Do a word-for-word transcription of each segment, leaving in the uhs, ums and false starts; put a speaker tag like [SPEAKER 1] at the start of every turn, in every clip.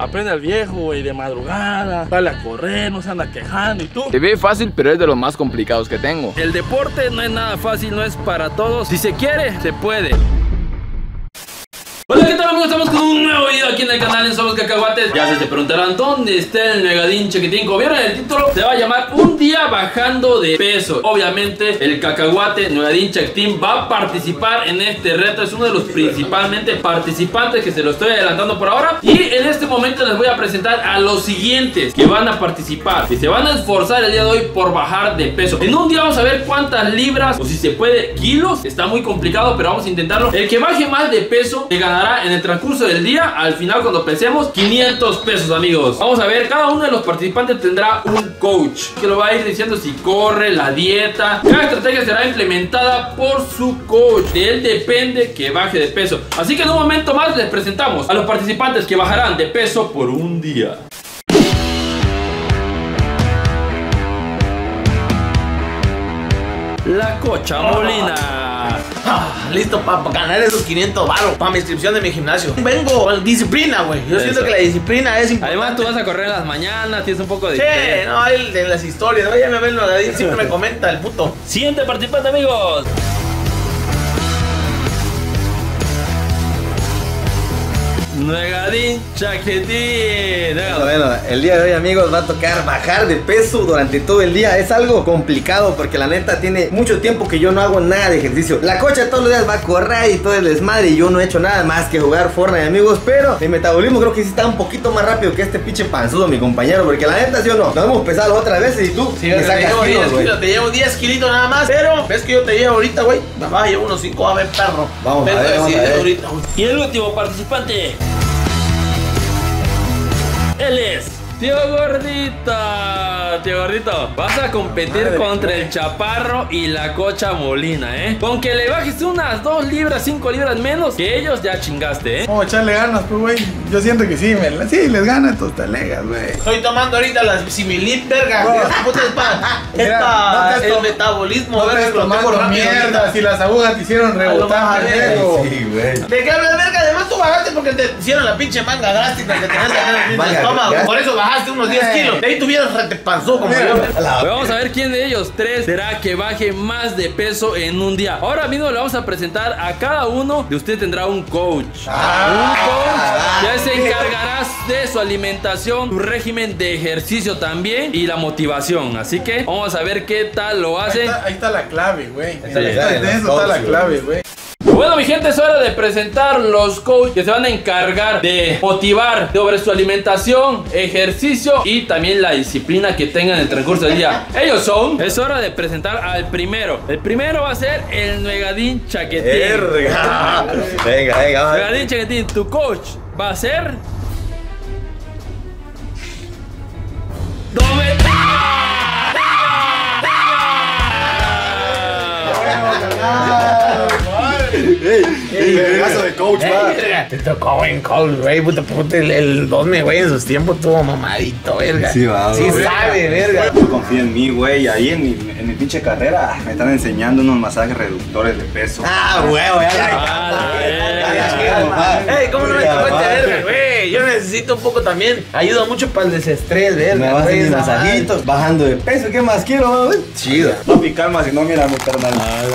[SPEAKER 1] Aprende al viejo, güey, de madrugada. Sale a correr, no se anda quejando. ¿Y tú?
[SPEAKER 2] Se ve fácil, pero es de los más complicados que tengo.
[SPEAKER 3] El deporte no es nada fácil, no es para todos. Si se quiere, se puede. Hola, ¿qué tal, amigos? Estamos con un nuevo video aquí en el canal en Somos Cacahuates. Ya se preguntarán dónde está el Megadin Chaquetín. Como vieron en el título, se va a llamar Un día bajando de peso. Obviamente el cacahuate Megadin Chaquetín va a participar en este reto. Es uno de los principalmente participantes, que se lo estoy adelantando por ahora. Y en este momento les voy a presentar a los siguientes que van a participar, que se van a esforzar el día de hoy por bajar de peso. En un día vamos a ver cuántas libras, o si se puede, kilos. Está muy complicado, pero vamos a intentarlo. El que baje más de peso se ganará en el transcurso del día, al final cuando pesemos, quinientos pesos, amigos. Vamos a ver, cada uno de los participantes tendrá un coach que lo va a ir diciendo si corre, la dieta. Cada estrategia será implementada por su coach. De él depende que baje de peso. Así que en un momento más les presentamos a los participantes que bajarán de peso por un día. La Cocha Molina.
[SPEAKER 4] Ah, listo para pa ganar esos quinientos baros para mi inscripción de mi gimnasio. Vengo con disciplina, güey. Yo Eso. siento que la disciplina es importante.
[SPEAKER 3] Además, tú vas a correr en las mañanas, tienes un poco de...
[SPEAKER 4] Sí, no, él en las historias. No, ya me ven, Megadin siempre me comenta el puto.
[SPEAKER 3] Siguiente participante, amigos. Megadin Chaquetín.
[SPEAKER 5] Bueno, bueno, el día de hoy, amigos, va a tocar bajar de peso durante todo el día. Es algo complicado porque la neta tiene mucho tiempo que yo no hago nada de ejercicio. La Cocha todos los días va a correr y todo el desmadre y yo no he hecho nada más que jugar Fortnite, amigos. Pero mi metabolismo creo que sí está un poquito más rápido que este pinche panzudo, mi compañero, porque la neta, sí o no, nos hemos pesado otras veces y tú
[SPEAKER 4] sí, me sacas te, kilos, kilos, te llevo diez kilitos nada más. Pero ves que yo te llevo ahorita, güey. Mamá, llevo unos cinco, a ver, perro.
[SPEAKER 5] Vamos a ver, vamos a ver.
[SPEAKER 4] Ahorita,
[SPEAKER 3] y el último participante, él es Tío Gordito. Tío Gordito, vas a competir Madre contra madre. el Chaparro y la Cocha Molina, ¿eh? Con que le bajes unas dos libras, cinco libras menos que ellos, ya chingaste, ¿eh?
[SPEAKER 6] Vamos a echarle ganas, pues, güey. Yo siento que sí, me, sí, les gana tus talegas, güey.
[SPEAKER 4] Estoy tomando ahorita las Similip, verga. No. Esta puta es para es pa no el metabolismo,
[SPEAKER 6] no
[SPEAKER 4] verga.
[SPEAKER 6] No tomando mierda, si las agujas te hicieron rebotar, verga.
[SPEAKER 4] Sí, güey. ¿De qué hablas, verga? Además tú bajaste porque te hicieron la pinche manga drástica que tenías que hacer en el estómago. Por eso bajaste unos diez kilos. De ahí tuvieras te panzó como yo.
[SPEAKER 3] Vamos a ver quién de ellos tres será que baje más de peso en un día. Ahora mismo le vamos a presentar a cada uno de ustedes. Tendrá un coach. Ah, un coach que se encargará de su alimentación, su régimen de ejercicio también y la motivación. Así que vamos a ver qué tal lo hacen.
[SPEAKER 6] Ahí está, ahí está la clave, güey.
[SPEAKER 3] Sí,
[SPEAKER 6] en eso está la clave, güey.
[SPEAKER 3] Bueno, mi gente, es hora de presentar los coaches que se van a encargar de motivar sobre su alimentación, ejercicio y también la disciplina que tengan en el transcurso del día. Ellos son... Es hora de presentar al primero. El primero va a ser el Megadin Chaquetín.
[SPEAKER 5] Venga, venga.
[SPEAKER 3] Megadin Chaquetín, tu coach va a ser...
[SPEAKER 5] Ey, ey, vergazo de coach, va.
[SPEAKER 4] Te tocó buen coach, güey. Puta, puta, el, el Dome, güey, en sus tiempos tuvo mamadito, verga.
[SPEAKER 5] Sí, va,
[SPEAKER 4] sí
[SPEAKER 5] güey.
[SPEAKER 4] sabe, verga.
[SPEAKER 5] Confía en mí, güey. Ahí en mi, en mi pinche carrera me están enseñando unos masajes reductores de peso. Ah, huevo, ya.
[SPEAKER 4] Ey, ¿cómo no me tocó verga, güey? Yo necesito un poco también. Ayuda mucho para el desestrés, verga.
[SPEAKER 5] Me vas a hacer mis masajitos, bajando de peso. ¿Qué más quiero, güey? Chido. Papi, calma, si no, mira, mi carnal.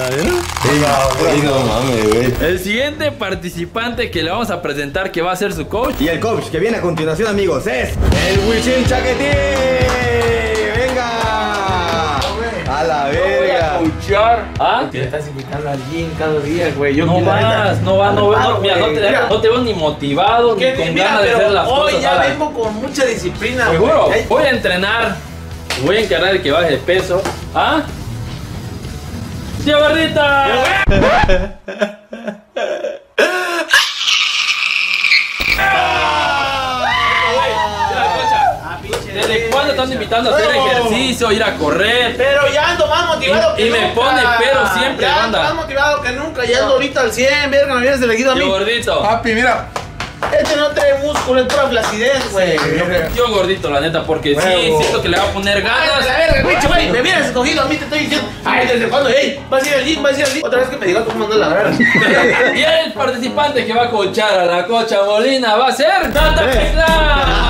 [SPEAKER 5] No mames, güey.
[SPEAKER 3] El siguiente participante que le vamos a presentar, que va a ser su coach.
[SPEAKER 5] Y el coach que viene a continuación, amigos, es el Wisin Chaquetín. Venga. A la verga.
[SPEAKER 3] Coachar. ¿Ah?
[SPEAKER 4] Te estás invitando al gym cada día, güey. Yo
[SPEAKER 3] no vas, no vas, no vas. No, mira, no te, no te veo ni motivado, ni con ganas de hacer las cosas.
[SPEAKER 4] Hoy ya vengo con mucha disciplina, güey.
[SPEAKER 3] Seguro. Voy a entrenar. Voy a encargar el que baje de peso. ¿Ah? ¡Tío Gordita! ¿Desde cuándo están invitando a hacer ejercicio, ir a correr?
[SPEAKER 4] Pero ya ando más motivado
[SPEAKER 3] y,
[SPEAKER 4] que
[SPEAKER 3] y
[SPEAKER 4] nunca.
[SPEAKER 3] Y me pone pero siempre,
[SPEAKER 4] ya ando más motivado que nunca. Ya ando ahorita al cien, verga, me vienes elegido a mí.
[SPEAKER 3] Tío Gordito.
[SPEAKER 6] Papi, mira.
[SPEAKER 4] Este no trae músculo, es pura flacidez, güey.
[SPEAKER 3] Sí, tío Gordito, la neta, porque
[SPEAKER 5] Huevo.
[SPEAKER 3] sí, siento que le va a poner ganas.
[SPEAKER 4] Ay, la verga, güey, güey, me hubieras escogido a mí, te estoy diciendo. Ay, ¿desde cuándo? Ey, vas a ir al gym, vas a ir al gym. Otra vez que me digas cómo mandó la verga.
[SPEAKER 3] Y el participante que va a coachar a la Cocha Molina va a ser Tata Pecla.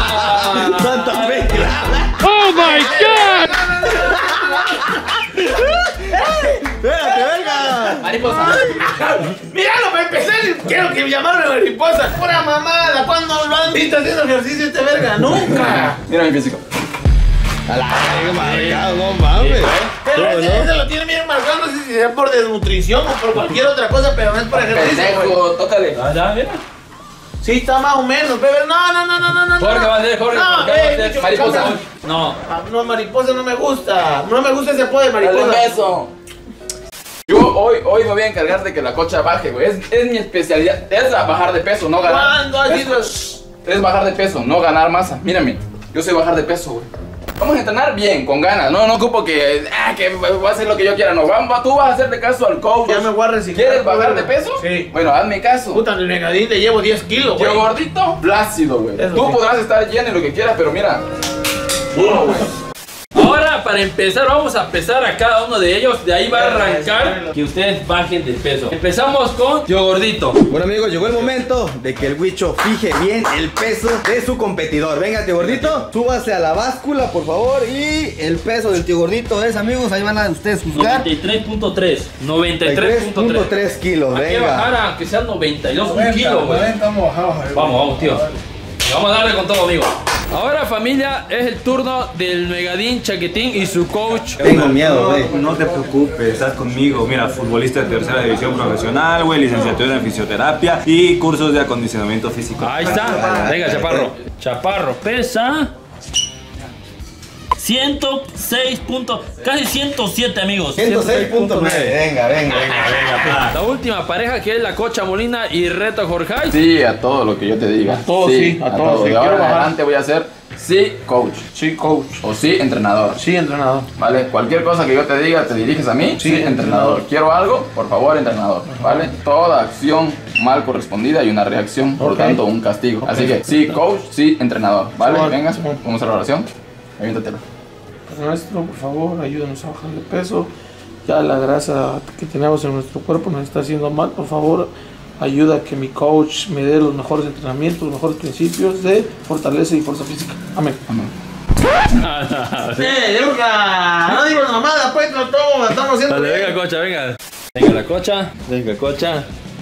[SPEAKER 4] Míralo, para empezar, quiero que me llamaron mariposa. Pura mamada, ¿cuándo lo han visto haciendo ejercicio este verga? Nunca.
[SPEAKER 2] Mira mi físico.
[SPEAKER 5] A la verga, marcado, no mames.
[SPEAKER 4] Pero ese, ese lo tiene bien marcado, no sé si sea por desnutrición o por cualquier otra cosa, pero no es por ejercicio.
[SPEAKER 2] Pendejo, tócale.
[SPEAKER 3] Ah, ya, mira.
[SPEAKER 4] Sí, está más o menos, bebé. No, no, no, no, no, no.
[SPEAKER 3] Jorge va a ser, Jorge.
[SPEAKER 4] No,
[SPEAKER 3] Jorge va a
[SPEAKER 4] eh,
[SPEAKER 3] ser.
[SPEAKER 4] bicho,
[SPEAKER 3] Mariposa.
[SPEAKER 4] cambia.
[SPEAKER 3] No.
[SPEAKER 4] Ah, no, mariposa no me gusta. No me gusta ese apodo de
[SPEAKER 2] Dale
[SPEAKER 4] mariposa.
[SPEAKER 2] un beso. Yo hoy, hoy me voy a encargar de que la cocha baje, güey. Es, es mi especialidad. Es bajar de peso, no ganar.
[SPEAKER 4] ¿Cuándo has ido?
[SPEAKER 2] Es, es bajar de peso, no ganar masa. Mírame, yo soy bajar de peso, güey. Vamos a entrenar bien, con ganas. No, no ocupo que, ah, que voy a hacer lo que yo quiera. No, vamos, tú vas a hacerle caso al coach.
[SPEAKER 4] Ya me voy a reciclar.
[SPEAKER 2] ¿Quieres bajar de peso?
[SPEAKER 4] Sí.
[SPEAKER 2] Bueno, hazme caso.
[SPEAKER 4] Puta, en el negadín le llevo diez kilos, güey.
[SPEAKER 2] Yo gordito, plácido, güey.
[SPEAKER 4] Eso
[SPEAKER 2] Tú
[SPEAKER 4] sí.
[SPEAKER 2] podrás estar lleno y lo que quieras, pero mira. Uno, güey.
[SPEAKER 3] Ahora, para empezar, vamos a pesar a cada uno de ellos. De ahí va a arrancar que ustedes bajen de peso. Empezamos con Tío Gordito.
[SPEAKER 5] Bueno, amigos, llegó el momento de que el Huicho fije bien el peso de su competidor. Venga, tío Gordito, súbase a la báscula, por favor. Y el peso del tío Gordito es, amigos, ahí van a ustedes juzgar.
[SPEAKER 3] noventa y tres punto tres. noventa y tres punto
[SPEAKER 5] punto
[SPEAKER 3] tres.
[SPEAKER 5] tres kilos,
[SPEAKER 3] Hay que bajar
[SPEAKER 5] venga.
[SPEAKER 3] a que sean noventa y dos, un kilo, güey.
[SPEAKER 6] Estamos bajados ahí.
[SPEAKER 3] Vamos, vamos, tío. Y vamos a darle con todo, amigo. Ahora, familia, es el turno del Megadín Chaquetín y su coach.
[SPEAKER 5] Tengo miedo, güey.
[SPEAKER 7] No, no te preocupes, estás conmigo. Mira, futbolista de tercera división profesional, güey, licenciatura en fisioterapia y cursos de acondicionamiento físico.
[SPEAKER 3] Ahí está. Venga, Chaparro. Chaparro pesa ciento seis punto, casi ciento siete, amigos.
[SPEAKER 5] ciento seis punto nueve. Venga, venga, venga.
[SPEAKER 3] La última pareja, que es la Cocha Molina y Reto Jorge.
[SPEAKER 2] Sí, a todo lo que yo te diga. A
[SPEAKER 4] todo, sí, a todo, sí.
[SPEAKER 2] De ahora
[SPEAKER 4] Quiero
[SPEAKER 2] en
[SPEAKER 4] bajar.
[SPEAKER 2] adelante voy a ser sí, coach.
[SPEAKER 4] Sí, coach.
[SPEAKER 2] O sí, entrenador.
[SPEAKER 4] Sí, entrenador.
[SPEAKER 2] ¿Vale? Cualquier cosa que yo te diga, te diriges a mí.
[SPEAKER 4] Sí,
[SPEAKER 2] entrenador. Quiero algo, por favor, entrenador. ¿Vale? Toda acción mal correspondida y una reacción, por
[SPEAKER 4] Ok.
[SPEAKER 2] tanto, un castigo.
[SPEAKER 4] Ok.
[SPEAKER 2] Así que sí, coach, sí, entrenador. ¿Vale?
[SPEAKER 4] Simón,
[SPEAKER 2] Venga,
[SPEAKER 4] Simón.
[SPEAKER 2] vamos a la oración. Aviéntatelo.
[SPEAKER 4] Maestro, por favor, ayúdanos a bajar de peso. Ya la grasa que tenemos en nuestro cuerpo nos está haciendo mal. Por favor, ayuda a que mi coach me dé los mejores entrenamientos, los mejores principios de fortaleza y fuerza física. Amén.
[SPEAKER 2] Amén.
[SPEAKER 4] ¡Eh, Luca! No digo mamada, pues, no todo, estamos haciendo.
[SPEAKER 3] Dale, venga, Cocha, venga. Venga, la Cocha. Venga, Cocha.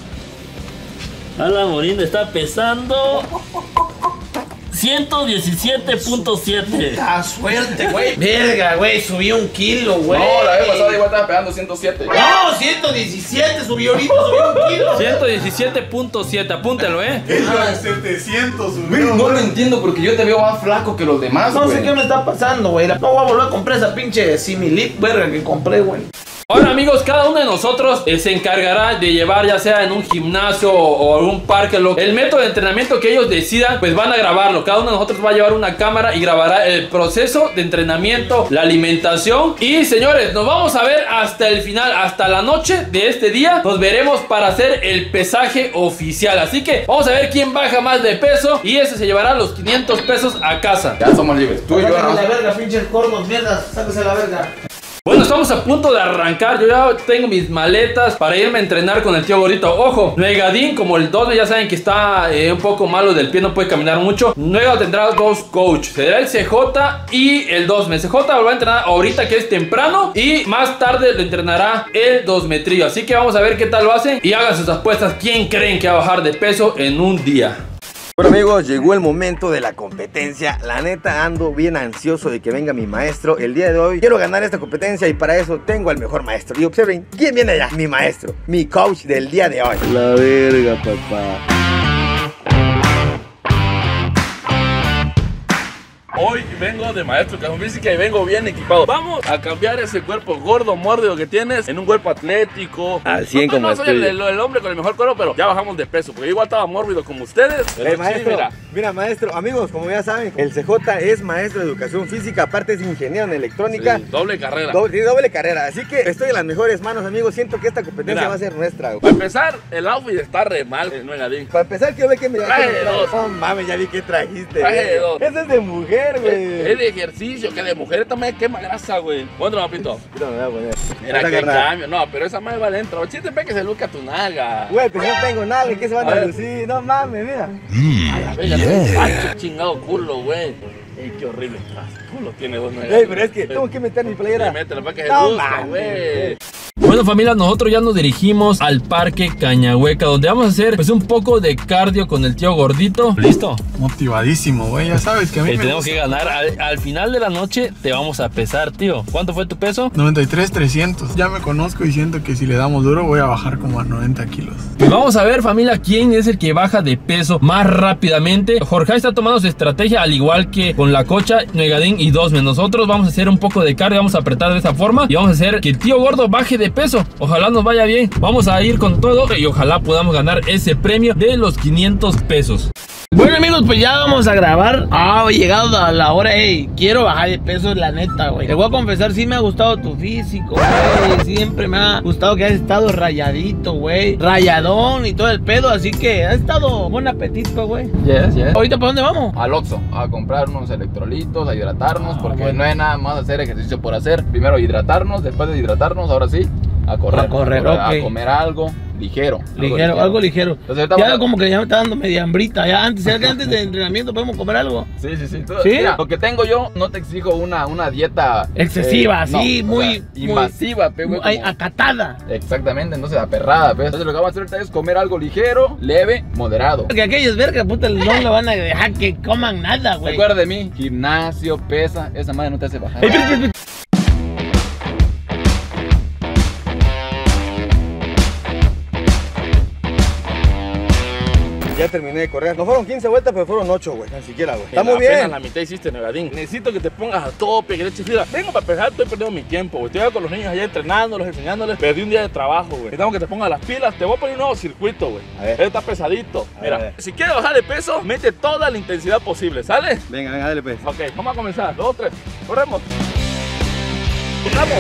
[SPEAKER 3] Alan Molina está pesando ciento diecisiete punto siete.
[SPEAKER 4] ¡Ah, suerte, güey! Verga, güey, subí un kilo, güey.
[SPEAKER 2] No, la vez pasada igual estaba pegando ciento siete.
[SPEAKER 4] No, ciento diecisiete, subió ahorita, subió un kilo.
[SPEAKER 3] ciento diecisiete punto siete, apúntelo, eh.
[SPEAKER 6] setecientos subió.
[SPEAKER 2] No lo entiendo porque yo te veo más flaco que los demás,
[SPEAKER 4] No
[SPEAKER 2] güey.
[SPEAKER 4] sé qué me está pasando, güey. No voy a volver a comprar esa pinche Similip, verga, que compré, güey.
[SPEAKER 3] Ahora, amigos, cada uno de nosotros eh, se encargará de llevar, ya sea en un gimnasio o, o algún parque, lo, el método de entrenamiento que ellos decidan, pues van a grabarlo. Cada uno de nosotros va a llevar una cámara y grabará el proceso de entrenamiento, la alimentación. Y, señores, nos vamos a ver hasta el final, hasta la noche de este día. Nos veremos para hacer el pesaje oficial. Así que vamos a ver quién baja más de peso y ese se llevará los quinientos pesos a casa.
[SPEAKER 2] Ya somos libres. Tú y yo,
[SPEAKER 4] Sáquese
[SPEAKER 2] ¿no?
[SPEAKER 4] la verga, pinches gordos, mierdas. Sáquese la verga.
[SPEAKER 3] Bueno, estamos a punto de arrancar. Yo ya tengo mis maletas para irme a entrenar con el tío Gordito. Ojo, Megadín, como el dos, ya saben que está eh, un poco malo del pie, no puede caminar mucho. Nueva tendrá dos coach. Será el C J y el dos. El C J lo va a entrenar ahorita, que es temprano, y más tarde lo entrenará el dos metrillo. Así que vamos a ver qué tal lo hacen y hagan sus apuestas. ¿Quién creen que va a bajar de peso en un día?
[SPEAKER 5] Bueno, amigos, llegó el momento de la competencia. La neta, ando bien ansioso de que venga mi maestro el día de hoy. Quiero ganar esta competencia y para eso tengo al mejor maestro. Y observen, ¿quién viene allá? Mi maestro, mi coach del día de hoy.
[SPEAKER 1] La verga, papá. Hoy vengo de maestro de educación física y vengo bien equipado. Vamos a cambiar ese cuerpo gordo, mórbido que tienes en un cuerpo atlético.
[SPEAKER 5] Al cien
[SPEAKER 1] no,
[SPEAKER 5] como
[SPEAKER 1] no soy
[SPEAKER 5] el
[SPEAKER 1] el,
[SPEAKER 5] tuyo.
[SPEAKER 1] el- el hombre con el mejor cuerpo, pero ya bajamos de peso. Porque yo igual estaba mórbido como ustedes. Pero
[SPEAKER 5] Eh,
[SPEAKER 1] sí,
[SPEAKER 5] maestro,
[SPEAKER 1] mira.
[SPEAKER 5] mira. maestro, amigos, como ya saben, el C J es maestro de educación física, aparte es ingeniero en electrónica.
[SPEAKER 1] Sí, doble carrera.
[SPEAKER 5] Doble- tiene doble carrera, así que estoy en las mejores manos, amigos. Siento que esta competencia
[SPEAKER 1] Mira.
[SPEAKER 5] va a ser nuestra. güey.
[SPEAKER 1] Para empezar, el outfit está re mal, no Megadín.
[SPEAKER 5] Para empezar, quiero ver qué me
[SPEAKER 1] Traje
[SPEAKER 5] qué me traes.
[SPEAKER 1] dos.
[SPEAKER 5] Oh, mames, ya vi que trajiste.
[SPEAKER 1] Traje
[SPEAKER 5] güey.
[SPEAKER 1] dos.
[SPEAKER 5] Ese es de mujer,
[SPEAKER 1] Es,
[SPEAKER 5] güey.
[SPEAKER 1] es de ejercicio, que de mujer esta madre quema grasa, güey. Ponte papito.
[SPEAKER 5] Mira, me voy a poner.
[SPEAKER 1] Mira
[SPEAKER 5] Esta
[SPEAKER 1] que
[SPEAKER 5] carnal.
[SPEAKER 1] cambio. No, pero esa madre va adentro. Si te ve que se luca tu nalga.
[SPEAKER 5] Güey, pues no tengo nada, ¿qué se van
[SPEAKER 1] A
[SPEAKER 5] a
[SPEAKER 1] ver.
[SPEAKER 5] lucir? No mames, mira.
[SPEAKER 1] Venga, yeah. Chingado culo, güey. Ey, qué horrible estás. Culo tiene dos nalgas.
[SPEAKER 5] Ey, pero es que tengo que meter mi playera.
[SPEAKER 1] Sí, mételo para que se
[SPEAKER 5] No
[SPEAKER 1] luzca,
[SPEAKER 5] mames.
[SPEAKER 1] güey.
[SPEAKER 3] Bueno, Bueno, familia, nosotros ya nos dirigimos al Parque Cañahueca, donde vamos a hacer pues un poco de cardio con el tío gordito. ¿Listo?
[SPEAKER 6] Motivadísimo, güey. Ya sabes que a mí
[SPEAKER 3] Eh,
[SPEAKER 6] me
[SPEAKER 3] tenemos
[SPEAKER 6] gusta.
[SPEAKER 3] que ganar. Al, al final de la noche te vamos a pesar, tío. ¿Cuánto fue tu peso?
[SPEAKER 6] noventa y tres, trescientos. Ya me conozco y siento que si le damos duro voy a bajar como a noventa kilos.
[SPEAKER 3] Pues vamos a ver, familia, quién es el que baja de peso más rápidamente. Jorge está tomando su estrategia, al igual que con la Cocha, Negadín y Dosme. Nosotros vamos a hacer un poco de cardio, vamos a apretar de esa forma y vamos a hacer que el tío gordo baje de peso. Ojalá nos vaya bien. Vamos a ir con todo y ojalá podamos ganar ese premio de los quinientos pesos.
[SPEAKER 4] Bueno, amigos, pues ya vamos a grabar. Ah, he llegado a la hora. Ey, quiero bajar de peso, la neta, güey. Te voy a confesar, sí me ha gustado tu físico, güey. Siempre me ha gustado que has estado rayadito, güey. Rayadón y todo el pedo. Así que has estado buen apetito, güey.
[SPEAKER 2] Yes, yes.
[SPEAKER 4] ¿Ahorita para dónde vamos?
[SPEAKER 2] Al Oxxo, a comprar unos electrolitos, a hidratarnos,
[SPEAKER 4] Ah,
[SPEAKER 2] porque
[SPEAKER 4] bueno.
[SPEAKER 2] no hay nada más hacer ejercicio por hacer. Primero hidratarnos, después de hidratarnos, ahora sí, a correr.
[SPEAKER 4] A correr,
[SPEAKER 2] a,
[SPEAKER 4] ok.
[SPEAKER 2] a comer algo ligero.
[SPEAKER 4] Ligero, algo ligero.
[SPEAKER 2] Entonces, ahorita
[SPEAKER 4] Ya
[SPEAKER 2] vamos a-
[SPEAKER 4] como que ya me está dando media hambrita. Ya antes, ya que antes del entrenamiento podemos comer algo.
[SPEAKER 2] Sí, sí, sí. Tú-
[SPEAKER 4] ¿Sí?
[SPEAKER 2] Mira, lo que tengo yo, no te exijo una, una dieta
[SPEAKER 4] Excesiva,
[SPEAKER 2] eh,
[SPEAKER 4] sí,
[SPEAKER 2] no,
[SPEAKER 4] muy,
[SPEAKER 2] o sea,
[SPEAKER 4] muy-
[SPEAKER 2] invasiva, pe, güey,
[SPEAKER 4] Ay,
[SPEAKER 2] como-
[SPEAKER 4] acatada.
[SPEAKER 2] Exactamente, entonces aperrada, pe. Entonces lo que vamos a hacer ahorita es comer algo ligero, leve, moderado.
[SPEAKER 4] Porque aquellos vergas, puta, no le van a dejar que coman nada, güey.
[SPEAKER 2] Recuerda de mí, gimnasio, pesa, esa madre no te hace bajar.
[SPEAKER 4] Ey, espera, espera, espera.
[SPEAKER 5] Ya terminé de correr. No fueron quince vueltas, pero fueron ocho, güey. Ni siquiera, güey. Está
[SPEAKER 1] Apenas
[SPEAKER 5] muy bien.
[SPEAKER 1] la mitad hiciste, Negadín. Necesito que te pongas a tope, que le eches fila. Vengo para pegar, estoy perdiendo mi tiempo, güey. Estoy acá con los niños allá entrenándolos, enseñándoles. Perdí un día de trabajo, güey. Necesitamos que te pongas las pilas. Te voy a poner un nuevo circuito, güey.
[SPEAKER 5] A ver.
[SPEAKER 1] Este está pesadito.
[SPEAKER 5] A
[SPEAKER 1] Mira,
[SPEAKER 5] ver, a ver.
[SPEAKER 1] si quieres bajar de peso, mete toda la intensidad posible, ¿sale?
[SPEAKER 5] Venga, venga, dale pues.
[SPEAKER 1] Ok, vamos a comenzar. Dos, tres. Corremos. Corramos.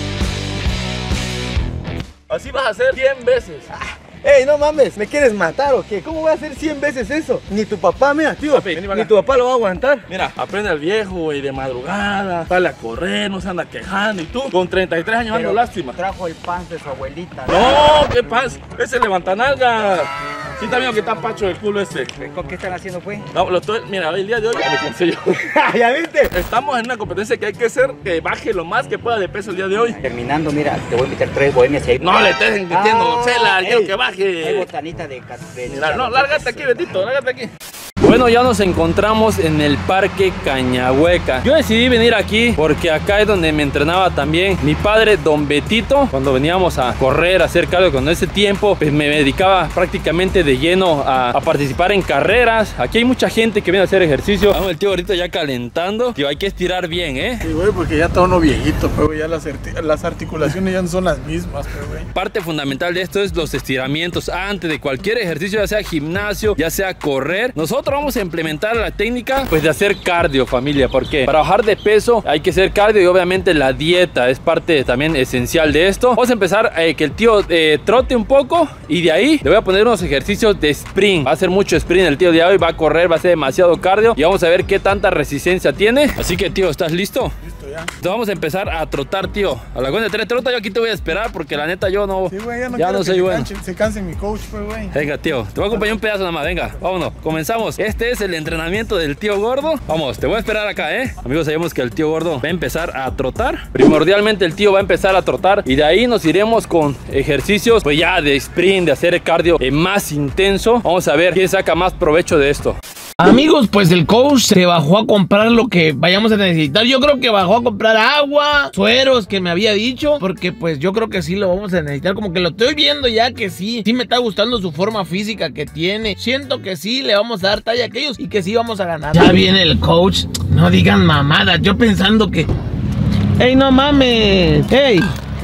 [SPEAKER 1] Así vas a hacer cien veces.
[SPEAKER 5] Ey, no mames, ¿me quieres matar o qué? ¿Cómo voy a hacer cien veces eso? Ni tu papá, mira, tío.
[SPEAKER 1] Papi, vení para
[SPEAKER 5] Ni
[SPEAKER 1] acá.
[SPEAKER 5] tu papá lo va a aguantar.
[SPEAKER 1] Mira, aprende al viejo, güey, de madrugada, sale a correr, no se anda quejando. Y tú, con treinta y tres años, ando lástima.
[SPEAKER 8] Trajo el pan de su abuelita.
[SPEAKER 1] No, ¿qué pasa? Ese levanta nalgas. Sí, también que está pacho del culo ese.
[SPEAKER 8] ¿Con qué están haciendo, pues?
[SPEAKER 1] No, lo estoy, mira, hoy el día de hoy me cansé yo.
[SPEAKER 5] ¿Ya viste?
[SPEAKER 1] Estamos en una competencia que hay que hacer que baje lo más que pueda de peso el día de hoy.
[SPEAKER 8] Terminando, mira, te voy a invitar tres bohemias ahí.
[SPEAKER 1] No le estés entendiendo,
[SPEAKER 8] Ah,
[SPEAKER 1] Chela, quiero
[SPEAKER 8] ey,
[SPEAKER 1] que
[SPEAKER 8] Hay
[SPEAKER 1] baje.
[SPEAKER 8] botanita de... ca- de
[SPEAKER 1] Mira, no, lárgate aquí, Betito, lárgate aquí.
[SPEAKER 3] Bueno, ya nos encontramos en el Parque Cañahueca. Yo decidí venir aquí porque acá es donde me entrenaba también mi padre, Don Betito. Cuando veníamos a correr, a hacer cardio, con ese tiempo pues me dedicaba prácticamente de lleno a, a participar en carreras. Aquí hay mucha gente que viene a hacer ejercicio. Vamos, el tío ahorita ya calentando. Tío, hay que estirar bien, ¿eh?
[SPEAKER 6] Sí, güey, porque ya está uno viejito, pero güey, ya las, arti- las articulaciones ya no son las mismas, pero güey.
[SPEAKER 3] Parte fundamental de esto es los estiramientos antes de cualquier ejercicio, ya sea gimnasio, ya sea correr. Nosotros vamos a implementar la técnica pues de hacer cardio, familia, porque para bajar de peso hay que hacer cardio y obviamente la dieta es parte también esencial de esto. Vamos a empezar eh, que el tío eh, trote un poco y de ahí le voy a poner unos ejercicios de sprint. Va a hacer mucho sprint el tío de hoy, va a correr, va a hacer demasiado cardio y vamos a ver qué tanta resistencia tiene. Así que, tío, ¿estás listo?
[SPEAKER 6] Listo ya.
[SPEAKER 3] Entonces vamos a empezar a trotar, tío. A la cuenta de tres trota, yo aquí te voy a esperar porque la neta yo no,
[SPEAKER 6] Sí, güey, ya no,
[SPEAKER 3] ya
[SPEAKER 6] quiero
[SPEAKER 3] no
[SPEAKER 6] que
[SPEAKER 3] soy
[SPEAKER 6] se
[SPEAKER 3] bueno.
[SPEAKER 6] canse, se canse mi coach, pues, güey.
[SPEAKER 3] Venga, tío, te voy a acompañar un pedazo nada más. Venga, vámonos, comenzamos. Este es el entrenamiento del tío gordo. Vamos, te voy a esperar acá, ¿eh? Amigos, sabemos que el tío gordo va a empezar a trotar. Primordialmente el tío va a empezar a trotar y de ahí nos iremos con ejercicios pues ya de sprint, de hacer cardio eh, más intenso. Vamos a ver quién saca más provecho de esto.
[SPEAKER 4] Amigos, pues el coach se bajó a comprar lo que vayamos a necesitar. Yo creo que bajó a comprar agua, sueros que me había dicho, porque pues yo creo que sí lo vamos a necesitar. Como que lo estoy viendo ya que sí, sí me está gustando su forma física que tiene. Siento que sí le vamos a dar talla a aquellos y que sí vamos a ganar. Ya viene el coach, no digan mamadas, yo pensando que... ¡Ey, no mames! ¡Ey!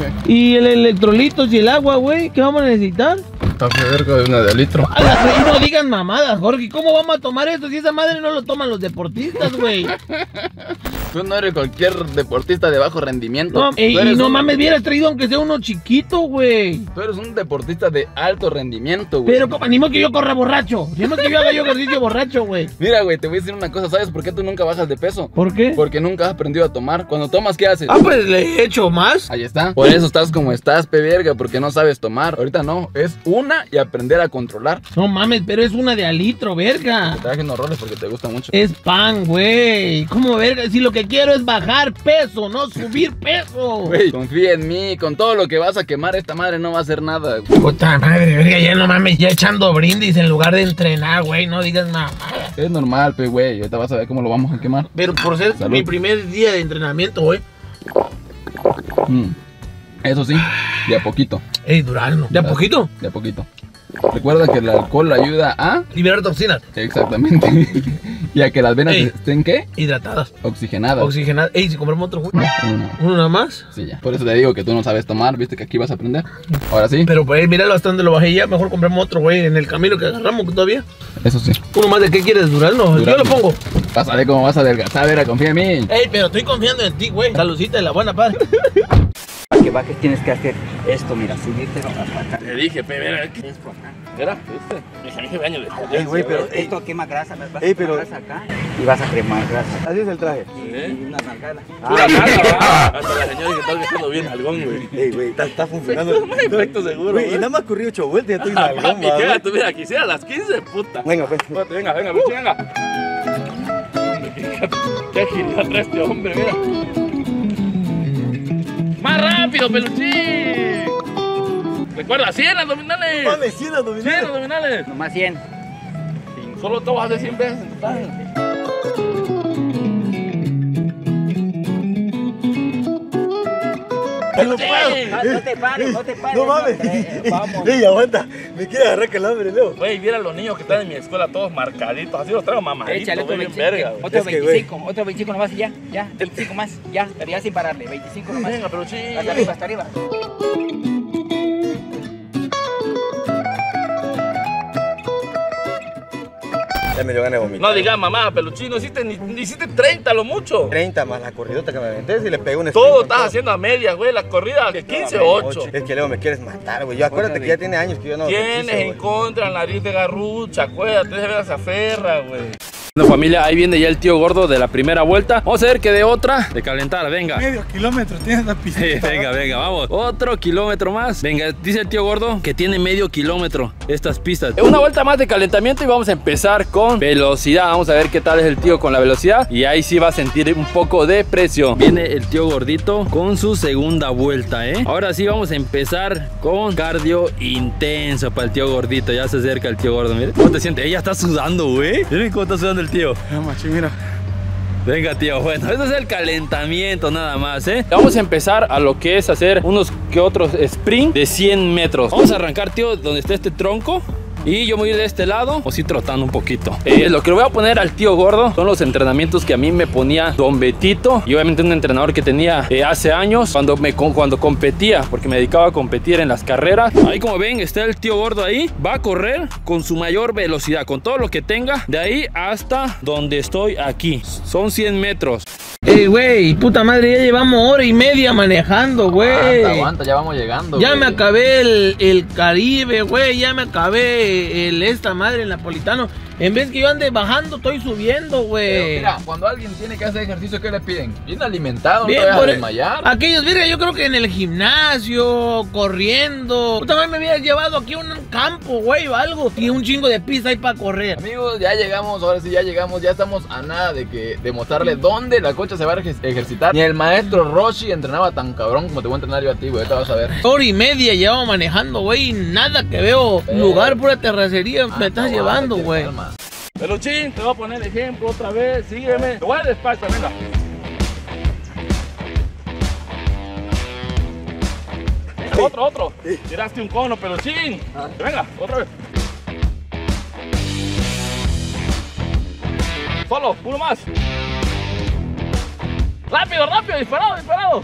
[SPEAKER 4] ¿Y el electrolitos y el agua, güey? ¿Qué vamos a necesitar?
[SPEAKER 2] Está cerca de una de litro.
[SPEAKER 4] A la- y no digan mamadas, Jorge. ¿Cómo vamos a tomar esto si esa madre no lo toman los deportistas, güey?
[SPEAKER 2] Tú no eres cualquier deportista de bajo rendimiento.
[SPEAKER 4] No,
[SPEAKER 2] Tú
[SPEAKER 4] ey, y
[SPEAKER 2] eres
[SPEAKER 4] no
[SPEAKER 2] un-
[SPEAKER 4] mames, hubieras traído aunque sea uno chiquito, güey.
[SPEAKER 2] Tú eres un deportista de alto rendimiento, güey.
[SPEAKER 4] Pero como, ni modo que yo corra borracho. Ni modo que yo haga yo ejercicio borracho, güey.
[SPEAKER 2] Mira, güey, te voy a decir una cosa. ¿Sabes por qué tú nunca bajas de peso?
[SPEAKER 4] ¿Por qué?
[SPEAKER 2] Porque nunca has aprendido a tomar. Cuando tomas, ¿qué haces?
[SPEAKER 4] Ah, pues le he hecho más.
[SPEAKER 2] Ahí está. Por eso estás como estás, pe verga, porque no sabes tomar. Ahorita no. Es una y aprender a controlar.
[SPEAKER 4] No mames, pero es una de a litro, verga.
[SPEAKER 2] Te traje unos roles porque te gusta mucho.
[SPEAKER 4] Es pan, güey. ¿Cómo, verga? Si lo que que quiero es bajar peso, no subir peso.
[SPEAKER 2] Güey, confía en mí, con todo lo que vas a quemar, esta madre no va a hacer nada, güey.
[SPEAKER 4] Puta madre, verga, ya no mames, ya echando brindis en lugar de entrenar, güey, no digas nada.
[SPEAKER 2] Es normal, pe, güey, ahorita vas a ver cómo lo vamos a quemar.
[SPEAKER 4] Pero por ser
[SPEAKER 2] Salud.
[SPEAKER 4] mi primer día de entrenamiento, güey.
[SPEAKER 2] Mm. Eso sí, de a poquito.
[SPEAKER 4] Ey, Durano, ¿de a poquito?
[SPEAKER 2] De a poquito. Recuerda que el alcohol ayuda a...
[SPEAKER 4] liberar toxinas.
[SPEAKER 2] Exactamente. Y a que las venas
[SPEAKER 4] Ey.
[SPEAKER 2] estén, ¿qué?
[SPEAKER 4] Hidratadas.
[SPEAKER 2] Oxigenadas.
[SPEAKER 4] Oxigenadas. Ey, si compramos otro, güey.
[SPEAKER 2] Uno.
[SPEAKER 4] ¿Uno nada más?
[SPEAKER 2] Sí, ya. Por eso te digo que tú no sabes tomar, viste que aquí vas a aprender. Ahora sí.
[SPEAKER 4] Pero pues míralo hasta donde lo bajé ya, mejor compramos otro, güey, en el camino que agarramos todavía.
[SPEAKER 2] Eso sí.
[SPEAKER 4] ¿Uno más de qué quieres, Durano? Yo
[SPEAKER 2] Durazno.
[SPEAKER 4] lo pongo.
[SPEAKER 2] Vas a ver cómo vas a adelgazar, Vera, confía en mí.
[SPEAKER 4] Ey, pero estoy confiando en ti, güey. Saludcita de la buena padre.
[SPEAKER 8] Para que bajes tienes que hacer esto, mira, subírtelo hasta acá.
[SPEAKER 1] Te dije, pe, mira, ¿qué?
[SPEAKER 8] Es por acá.
[SPEAKER 1] Mira, ¿viste? Dije, dije, baño de
[SPEAKER 8] Ey, güey, pero
[SPEAKER 1] experiencia,
[SPEAKER 8] esto quema grasa, vas
[SPEAKER 6] Ey,
[SPEAKER 8] a
[SPEAKER 6] pero-
[SPEAKER 8] quemar grasa acá y vas a cremar grasa.
[SPEAKER 6] Así es el traje.
[SPEAKER 8] Y una nalgada.
[SPEAKER 1] Pura nada, va. Hasta la señora que está dejando bien algón, güey.
[SPEAKER 6] Ey, güey, está, está funcionando.
[SPEAKER 1] Perfecto, seguro,
[SPEAKER 6] Güey, y
[SPEAKER 1] güey.
[SPEAKER 6] nada más corrí ocho vueltas y ya estoy
[SPEAKER 1] Ah,
[SPEAKER 6] nalgón,
[SPEAKER 1] papi,
[SPEAKER 6] va,
[SPEAKER 1] quédate,
[SPEAKER 6] güey.
[SPEAKER 1] tú, mira, quisiera a las quince, puta.
[SPEAKER 6] Venga, pues.
[SPEAKER 1] Espérate, venga, venga, Luchi, venga. Qué agilidad trae este hombre, mira. ¡Más rápido, peluchín! Recuerda, cien abdominales.
[SPEAKER 6] Mames, cien
[SPEAKER 1] cien
[SPEAKER 6] abdominales.
[SPEAKER 1] abdominales.
[SPEAKER 8] Nomás cien.
[SPEAKER 1] Solo te vas a hacer cien veces en total.
[SPEAKER 6] Ay, no puedo.
[SPEAKER 8] No, no te pares, no te pares.
[SPEAKER 6] No mames.
[SPEAKER 8] Eh, Vamos.
[SPEAKER 6] Ey, aguanta. Me quiere agarrar calambre, Leo.
[SPEAKER 1] Güey, mira los niños que están en mi escuela todos marcaditos. Así los traigo mamaditos,
[SPEAKER 8] Échale otro
[SPEAKER 1] güey, bien
[SPEAKER 8] veinticinco,
[SPEAKER 1] verga, güey.
[SPEAKER 8] otro
[SPEAKER 6] Es que, güey.
[SPEAKER 8] veinticinco, otro veinticinco nomás y ya, ya, veinticinco más, ya, pero ya sin pararle, veinticinco nomás.
[SPEAKER 1] Venga, peluchín.
[SPEAKER 8] Hasta arriba, hasta arriba.
[SPEAKER 6] Ya me dio ganas de vomitar.
[SPEAKER 1] No digas mamá, peluchín, no hiciste ni, ni hiciste treinta lo mucho.
[SPEAKER 6] treinta más la corridota que me aventé y le pegó un
[SPEAKER 1] Todo
[SPEAKER 6] sprint
[SPEAKER 1] estás
[SPEAKER 6] con
[SPEAKER 1] haciendo a medias, güey. La corrida de quince o ocho.
[SPEAKER 6] Es que Leo me quieres matar, güey. Yo acuérdate que ya tiene años que yo no hago
[SPEAKER 1] Tienes
[SPEAKER 6] ejercicio,
[SPEAKER 1] en
[SPEAKER 6] güey.
[SPEAKER 1] contra la nariz de garrucha, acuérdate, de veras aferra, güey.
[SPEAKER 3] Bueno, familia, ahí viene ya el tío gordo de la primera vuelta. Vamos a ver que de otra, de calentar, venga.
[SPEAKER 6] Medio kilómetro tienes la pista.
[SPEAKER 3] Sí, venga, venga, vamos. Otro kilómetro más. Venga, dice el tío gordo que tiene medio kilómetro estas pistas. Una vuelta más de calentamiento y vamos a empezar con velocidad. Vamos a ver qué tal es el tío con la velocidad. Y ahí sí va a sentir un poco de presión. Viene el tío gordito con su segunda vuelta, ¿eh? Ahora sí vamos a empezar con cardio intenso para el tío gordito. Ya se acerca el tío gordo, mire. ¿Cómo te sientes? Ella está sudando, güey. Miren cómo está sudando el tío.
[SPEAKER 6] Ah, machi, mira.
[SPEAKER 3] Venga, tío, bueno, este es el calentamiento nada más, ¿eh? Vamos a empezar a lo que es hacer unos que otros sprint de cien metros. Vamos a arrancar, tío, donde está este tronco. Y yo me voy de este lado, o sí trotando un poquito. Eh, lo que le voy a poner al tío gordo son los entrenamientos que a mí me ponía Don Betito. Y obviamente un entrenador que tenía eh, hace años, cuando, me, cuando competía, porque me dedicaba a competir en las carreras. Ahí como ven, está el tío gordo ahí. Va a correr con su mayor velocidad, con todo lo que tenga. De ahí hasta donde estoy aquí. Son cien metros.
[SPEAKER 4] Ey, güey, puta madre, ya llevamos hora y media manejando, güey.
[SPEAKER 2] Aguanta, aguanta, ya vamos llegando,
[SPEAKER 4] Ya
[SPEAKER 2] güey.
[SPEAKER 4] me acabé el, el Caribe, güey, ya me acabé el esta madre, el napolitano. En vez que yo ande bajando, estoy subiendo,
[SPEAKER 2] Pero
[SPEAKER 4] güey.
[SPEAKER 2] mira, cuando alguien tiene que hacer ejercicio, ¿qué le piden? Bien alimentado, no
[SPEAKER 4] Bien,
[SPEAKER 2] te vayas a
[SPEAKER 4] por-
[SPEAKER 2] desmayar.
[SPEAKER 4] Aquellos, verga, yo creo que en el gimnasio, corriendo. Puta madre, me habías llevado aquí a un campo, güey, o algo. Y un chingo de pista ahí para correr.
[SPEAKER 2] Amigos, ya llegamos, ahora sí ya llegamos, ya estamos a nada de que demostrarle dónde la cocha se va a ejer- ejercitar. Ni el maestro Roshi entrenaba tan cabrón como te voy a entrenar yo a ti, güey, te vas a ver.
[SPEAKER 4] Hora y media llevamos manejando, güey, y nada que veo.
[SPEAKER 2] Eh.
[SPEAKER 4] Lugar, pura terracería, me estás
[SPEAKER 2] Ah, no,
[SPEAKER 4] llevando,
[SPEAKER 2] qué
[SPEAKER 4] güey.
[SPEAKER 2] calma.
[SPEAKER 1] Peluchín, te voy a poner ejemplo otra vez. Sígueme. Te voy a dar despacio, venga. Venga, otro, otro. Tiraste un cono, peluchín. Venga, otra vez. Solo, uno más. Rápido, rápido, disparado, disparado.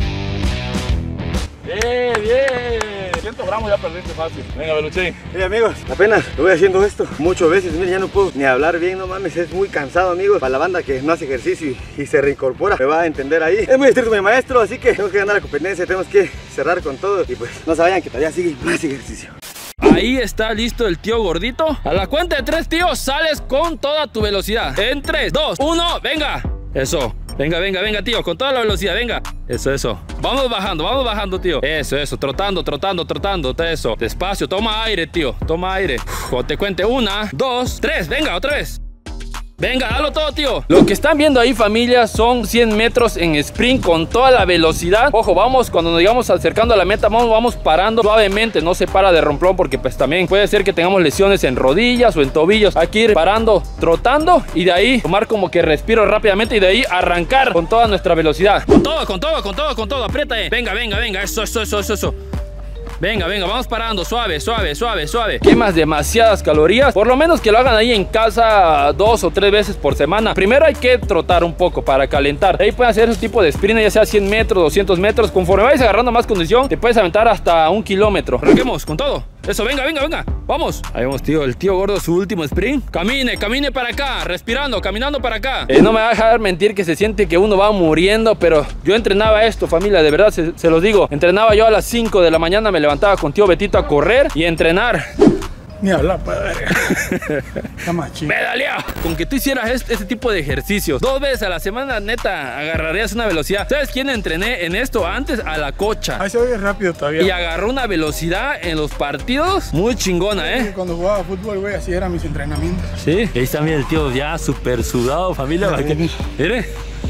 [SPEAKER 1] Bien, bien. cien gramos ya perdiste fácil. Venga, peluchín.
[SPEAKER 6] Hey amigos, apenas lo voy haciendo esto muchas veces, mira, ya no puedo ni hablar bien, no mames, es muy cansado, amigos. Para la banda que no hace ejercicio y, y se reincorpora, me va a entender ahí. Es muy estricto mi maestro, así que tengo que ganar la competencia, tenemos que cerrar con todo y pues no se vayan que todavía sigue más ejercicio.
[SPEAKER 3] Ahí está listo el tío gordito. A la cuenta de tres, tío, sales con toda tu velocidad. En tres, dos, uno, venga. Eso. Venga, venga, venga, tío, con toda la velocidad, venga. Eso, eso. Vamos bajando, vamos bajando, tío. Eso, eso, trotando, trotando, trotando. Eso. Despacio, toma aire, tío. Toma aire. Uf, cuando te cuente una, dos, tres, venga, otra vez. Venga, dalo todo, tío. Lo que están viendo ahí, familia, son cien metros en sprint con toda la velocidad. Ojo, vamos, cuando nos llegamos acercando a la meta, vamos, vamos parando suavemente. No se para de romplón porque pues también puede ser que tengamos lesiones en rodillas o en tobillos. Hay que ir parando, trotando y de ahí tomar como que respiro rápidamente y de ahí arrancar con toda nuestra velocidad. Con todo, con todo, con todo, con todo. Aprieta, eh. Venga, venga, venga. Eso, eso, eso, eso, eso. Venga, venga, vamos parando, suave, suave, suave, suave. Quemas demasiadas calorías. Por lo menos que lo hagan ahí en casa dos o tres veces por semana. Primero hay que trotar un poco para calentar. Ahí pueden hacer ese tipo de sprint, ya sea cien metros, doscientos metros. Conforme vayas agarrando más condición, te puedes aventar hasta un kilómetro. Arranquemos con todo. Eso, venga, venga, venga. Vamos. Ahí vamos, tío. El tío gordo, su último sprint. Camine, camine para acá. Respirando, caminando para acá. Eh, no me va a dejar mentir que se siente que uno va muriendo, pero yo entrenaba esto, familia. De verdad, se, se los digo. Entrenaba yo a las cinco de la mañana. Me levantaba con tío Betito a correr y entrenar.
[SPEAKER 4] Ni hablar, padre.
[SPEAKER 3] ¡Pedalea! Con que tú hicieras este, este tipo de ejercicios dos veces a la semana, neta, agarrarías una velocidad. ¿Sabes quién entrené en esto antes? A la Cocha.
[SPEAKER 4] Ahí se oye rápido todavía.
[SPEAKER 3] Y agarró una velocidad en los partidos muy chingona, ¿eh?
[SPEAKER 4] Cuando jugaba fútbol, güey, así eran mis entrenamientos.
[SPEAKER 3] Sí. Ahí está, mira, el tío ya súper sudado, familia. Mire.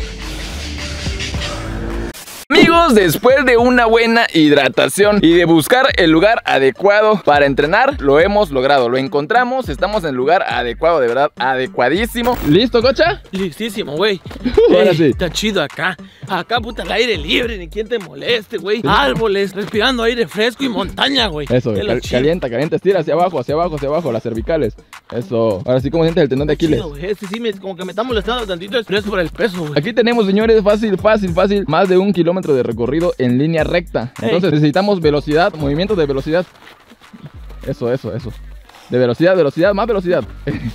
[SPEAKER 2] Amigos, después de una buena hidratación y de buscar el lugar adecuado para entrenar, lo hemos logrado, lo encontramos, estamos en el lugar adecuado, de verdad, adecuadísimo. ¿Listo, Cocha?
[SPEAKER 9] Listísimo, güey.
[SPEAKER 2] Ahora sí.
[SPEAKER 9] Está chido acá. Acá, puta, el aire libre, ni quien te moleste, güey. Árboles, respirando aire fresco y montaña, güey.
[SPEAKER 2] Eso, cal calienta, calienta, estira hacia abajo, hacia abajo, hacia abajo, las cervicales. Eso. Ahora sí, ¿cómo sientes el tendón de Aquiles?
[SPEAKER 9] Chido, este sí, me, como que me está molestando tantito el estrés por el peso, güey.
[SPEAKER 2] Aquí tenemos, señores, fácil, fácil, fácil, más de un kilómetro de recorrido en línea recta. Entonces hey. necesitamos velocidad, movimientos de velocidad. Eso, eso, eso. De velocidad, velocidad, más velocidad.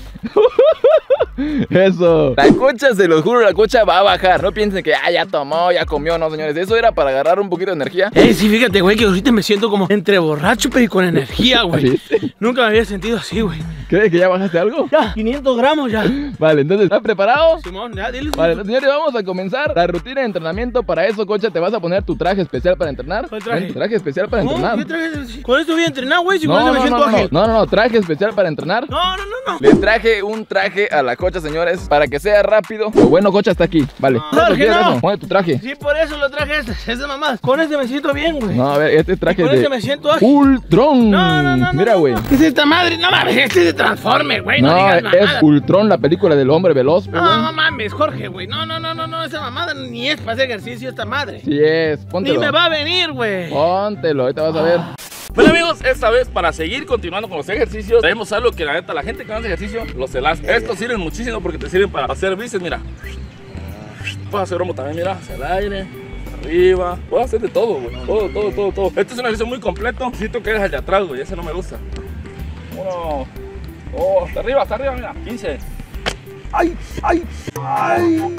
[SPEAKER 2] Eso. La Cocha, se los juro, la Cocha va a bajar. No piensen que ah, ya tomó, ya comió. No, señores, eso era para agarrar un poquito de energía.
[SPEAKER 9] Ey, sí, fíjate, güey, que ahorita me siento como entre borracho, pero y con energía, güey. ¿Sí? Nunca me había sentido así, güey.
[SPEAKER 2] ¿Crees que ya bajaste algo?
[SPEAKER 9] Ya, quinientos gramos ya.
[SPEAKER 2] Vale, entonces, ¿estás preparado?
[SPEAKER 9] Simón, ya, dile.
[SPEAKER 2] Vale, entonces, señores, vamos a comenzar la rutina de entrenamiento. Para eso, Cocha, te vas a poner tu traje especial para entrenar.
[SPEAKER 9] ¿Cuál traje?
[SPEAKER 2] Traje especial para
[SPEAKER 9] ¿Cómo?
[SPEAKER 2] entrenar.
[SPEAKER 9] ¿Qué traje? ¿Con esto voy a entrenar, güey? Si
[SPEAKER 2] no,
[SPEAKER 9] con eso
[SPEAKER 2] no,
[SPEAKER 9] me siento
[SPEAKER 2] no, no,
[SPEAKER 9] ágil.
[SPEAKER 2] no, no, no, traje especial para entrenar.
[SPEAKER 9] No, no, no, no.
[SPEAKER 2] Les traje un traje a la Cocha, señores, para que sea rápido. Lo bueno, Cocha, está aquí. Vale.
[SPEAKER 9] No, Jorge, no.
[SPEAKER 2] Pone tu traje.
[SPEAKER 9] Sí, por eso lo traje este. Es de mamá. Con este me siento bien, güey.
[SPEAKER 2] No, a ver, este traje
[SPEAKER 9] con
[SPEAKER 2] de
[SPEAKER 9] este me siento ágil.
[SPEAKER 2] Ultron.
[SPEAKER 9] No, no, no.
[SPEAKER 2] Mira, güey.
[SPEAKER 9] No, no. ¿Qué es esta madre? No mames, este es de Transformer, güey. No, no digas nada.
[SPEAKER 2] Es Ultron, la película del hombre veloz.
[SPEAKER 9] No, no mames, Jorge, güey. No, no, no, no, no. Esa mamada ni es para hacer ejercicio esta madre.
[SPEAKER 2] Sí es. Póntelo.
[SPEAKER 9] Ni me va a venir, güey.
[SPEAKER 2] Póntelo, ahorita vas a ver.
[SPEAKER 1] Bueno, amigos, esta vez para seguir continuando con los ejercicios, traemos algo que la neta, la gente que hace ejercicio, los elásticos. Estos sirven muchísimo porque te sirven para hacer bíceps, mira. Puedes hacer hombro también, mira, hacia el aire, arriba. Puedes hacer de todo, güey. Todo, todo, todo, todo. Este es un ejercicio muy completo. Necesito que hagas el de atrás, güey. Ese no me gusta. Uno. Oh, hasta arriba, hasta arriba, mira. quince. ¡Ay! ¡Ay! ¡Ay!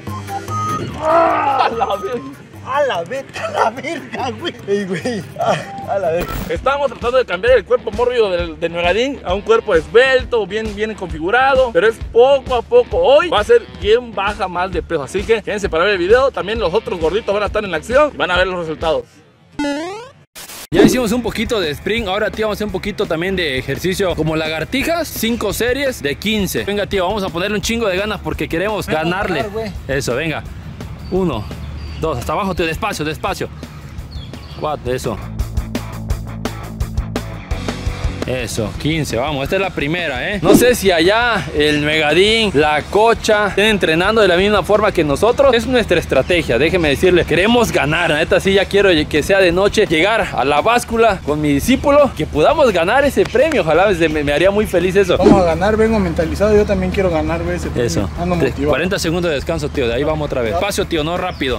[SPEAKER 1] ¡Ah! La vez.
[SPEAKER 9] A la verga, a la verga, güey. Ey, güey. A la verga.
[SPEAKER 1] Estamos tratando de cambiar el cuerpo mórbido del, del Nuegadín a un cuerpo esbelto, bien, bien configurado. Pero es poco a poco. Hoy va a ser quien baja más de peso. Así que quédense para ver el video. También los otros gorditos van a estar en la acción. Van a ver los resultados.
[SPEAKER 3] Ya hicimos un poquito de sprint, ahora tío vamos a hacer un poquito también de ejercicio como lagartijas, cinco series de quince. Venga tío, vamos a ponerle un chingo de ganas porque queremos ganarle. Parar, eso, venga. Uno, dos, hasta abajo tío, despacio, despacio. Cuatro, eso. Eso, quince, vamos, esta es la primera, ¿eh? No sé si allá el Nuegadín, la Cocha estén entrenando de la misma forma que nosotros. Es nuestra estrategia, déjenme decirle. Queremos ganar, la neta sí ya quiero que sea de noche, llegar a la báscula con mi discípulo, que podamos ganar ese premio. Ojalá me, me haría muy feliz eso.
[SPEAKER 4] Vamos a ganar, vengo mentalizado, yo también quiero ganar, güey, ese premio.
[SPEAKER 3] Eso,
[SPEAKER 4] ando motivado.
[SPEAKER 3] cuarenta segundos de descanso, tío, de ahí vamos otra vez. Espacio, tío, no rápido.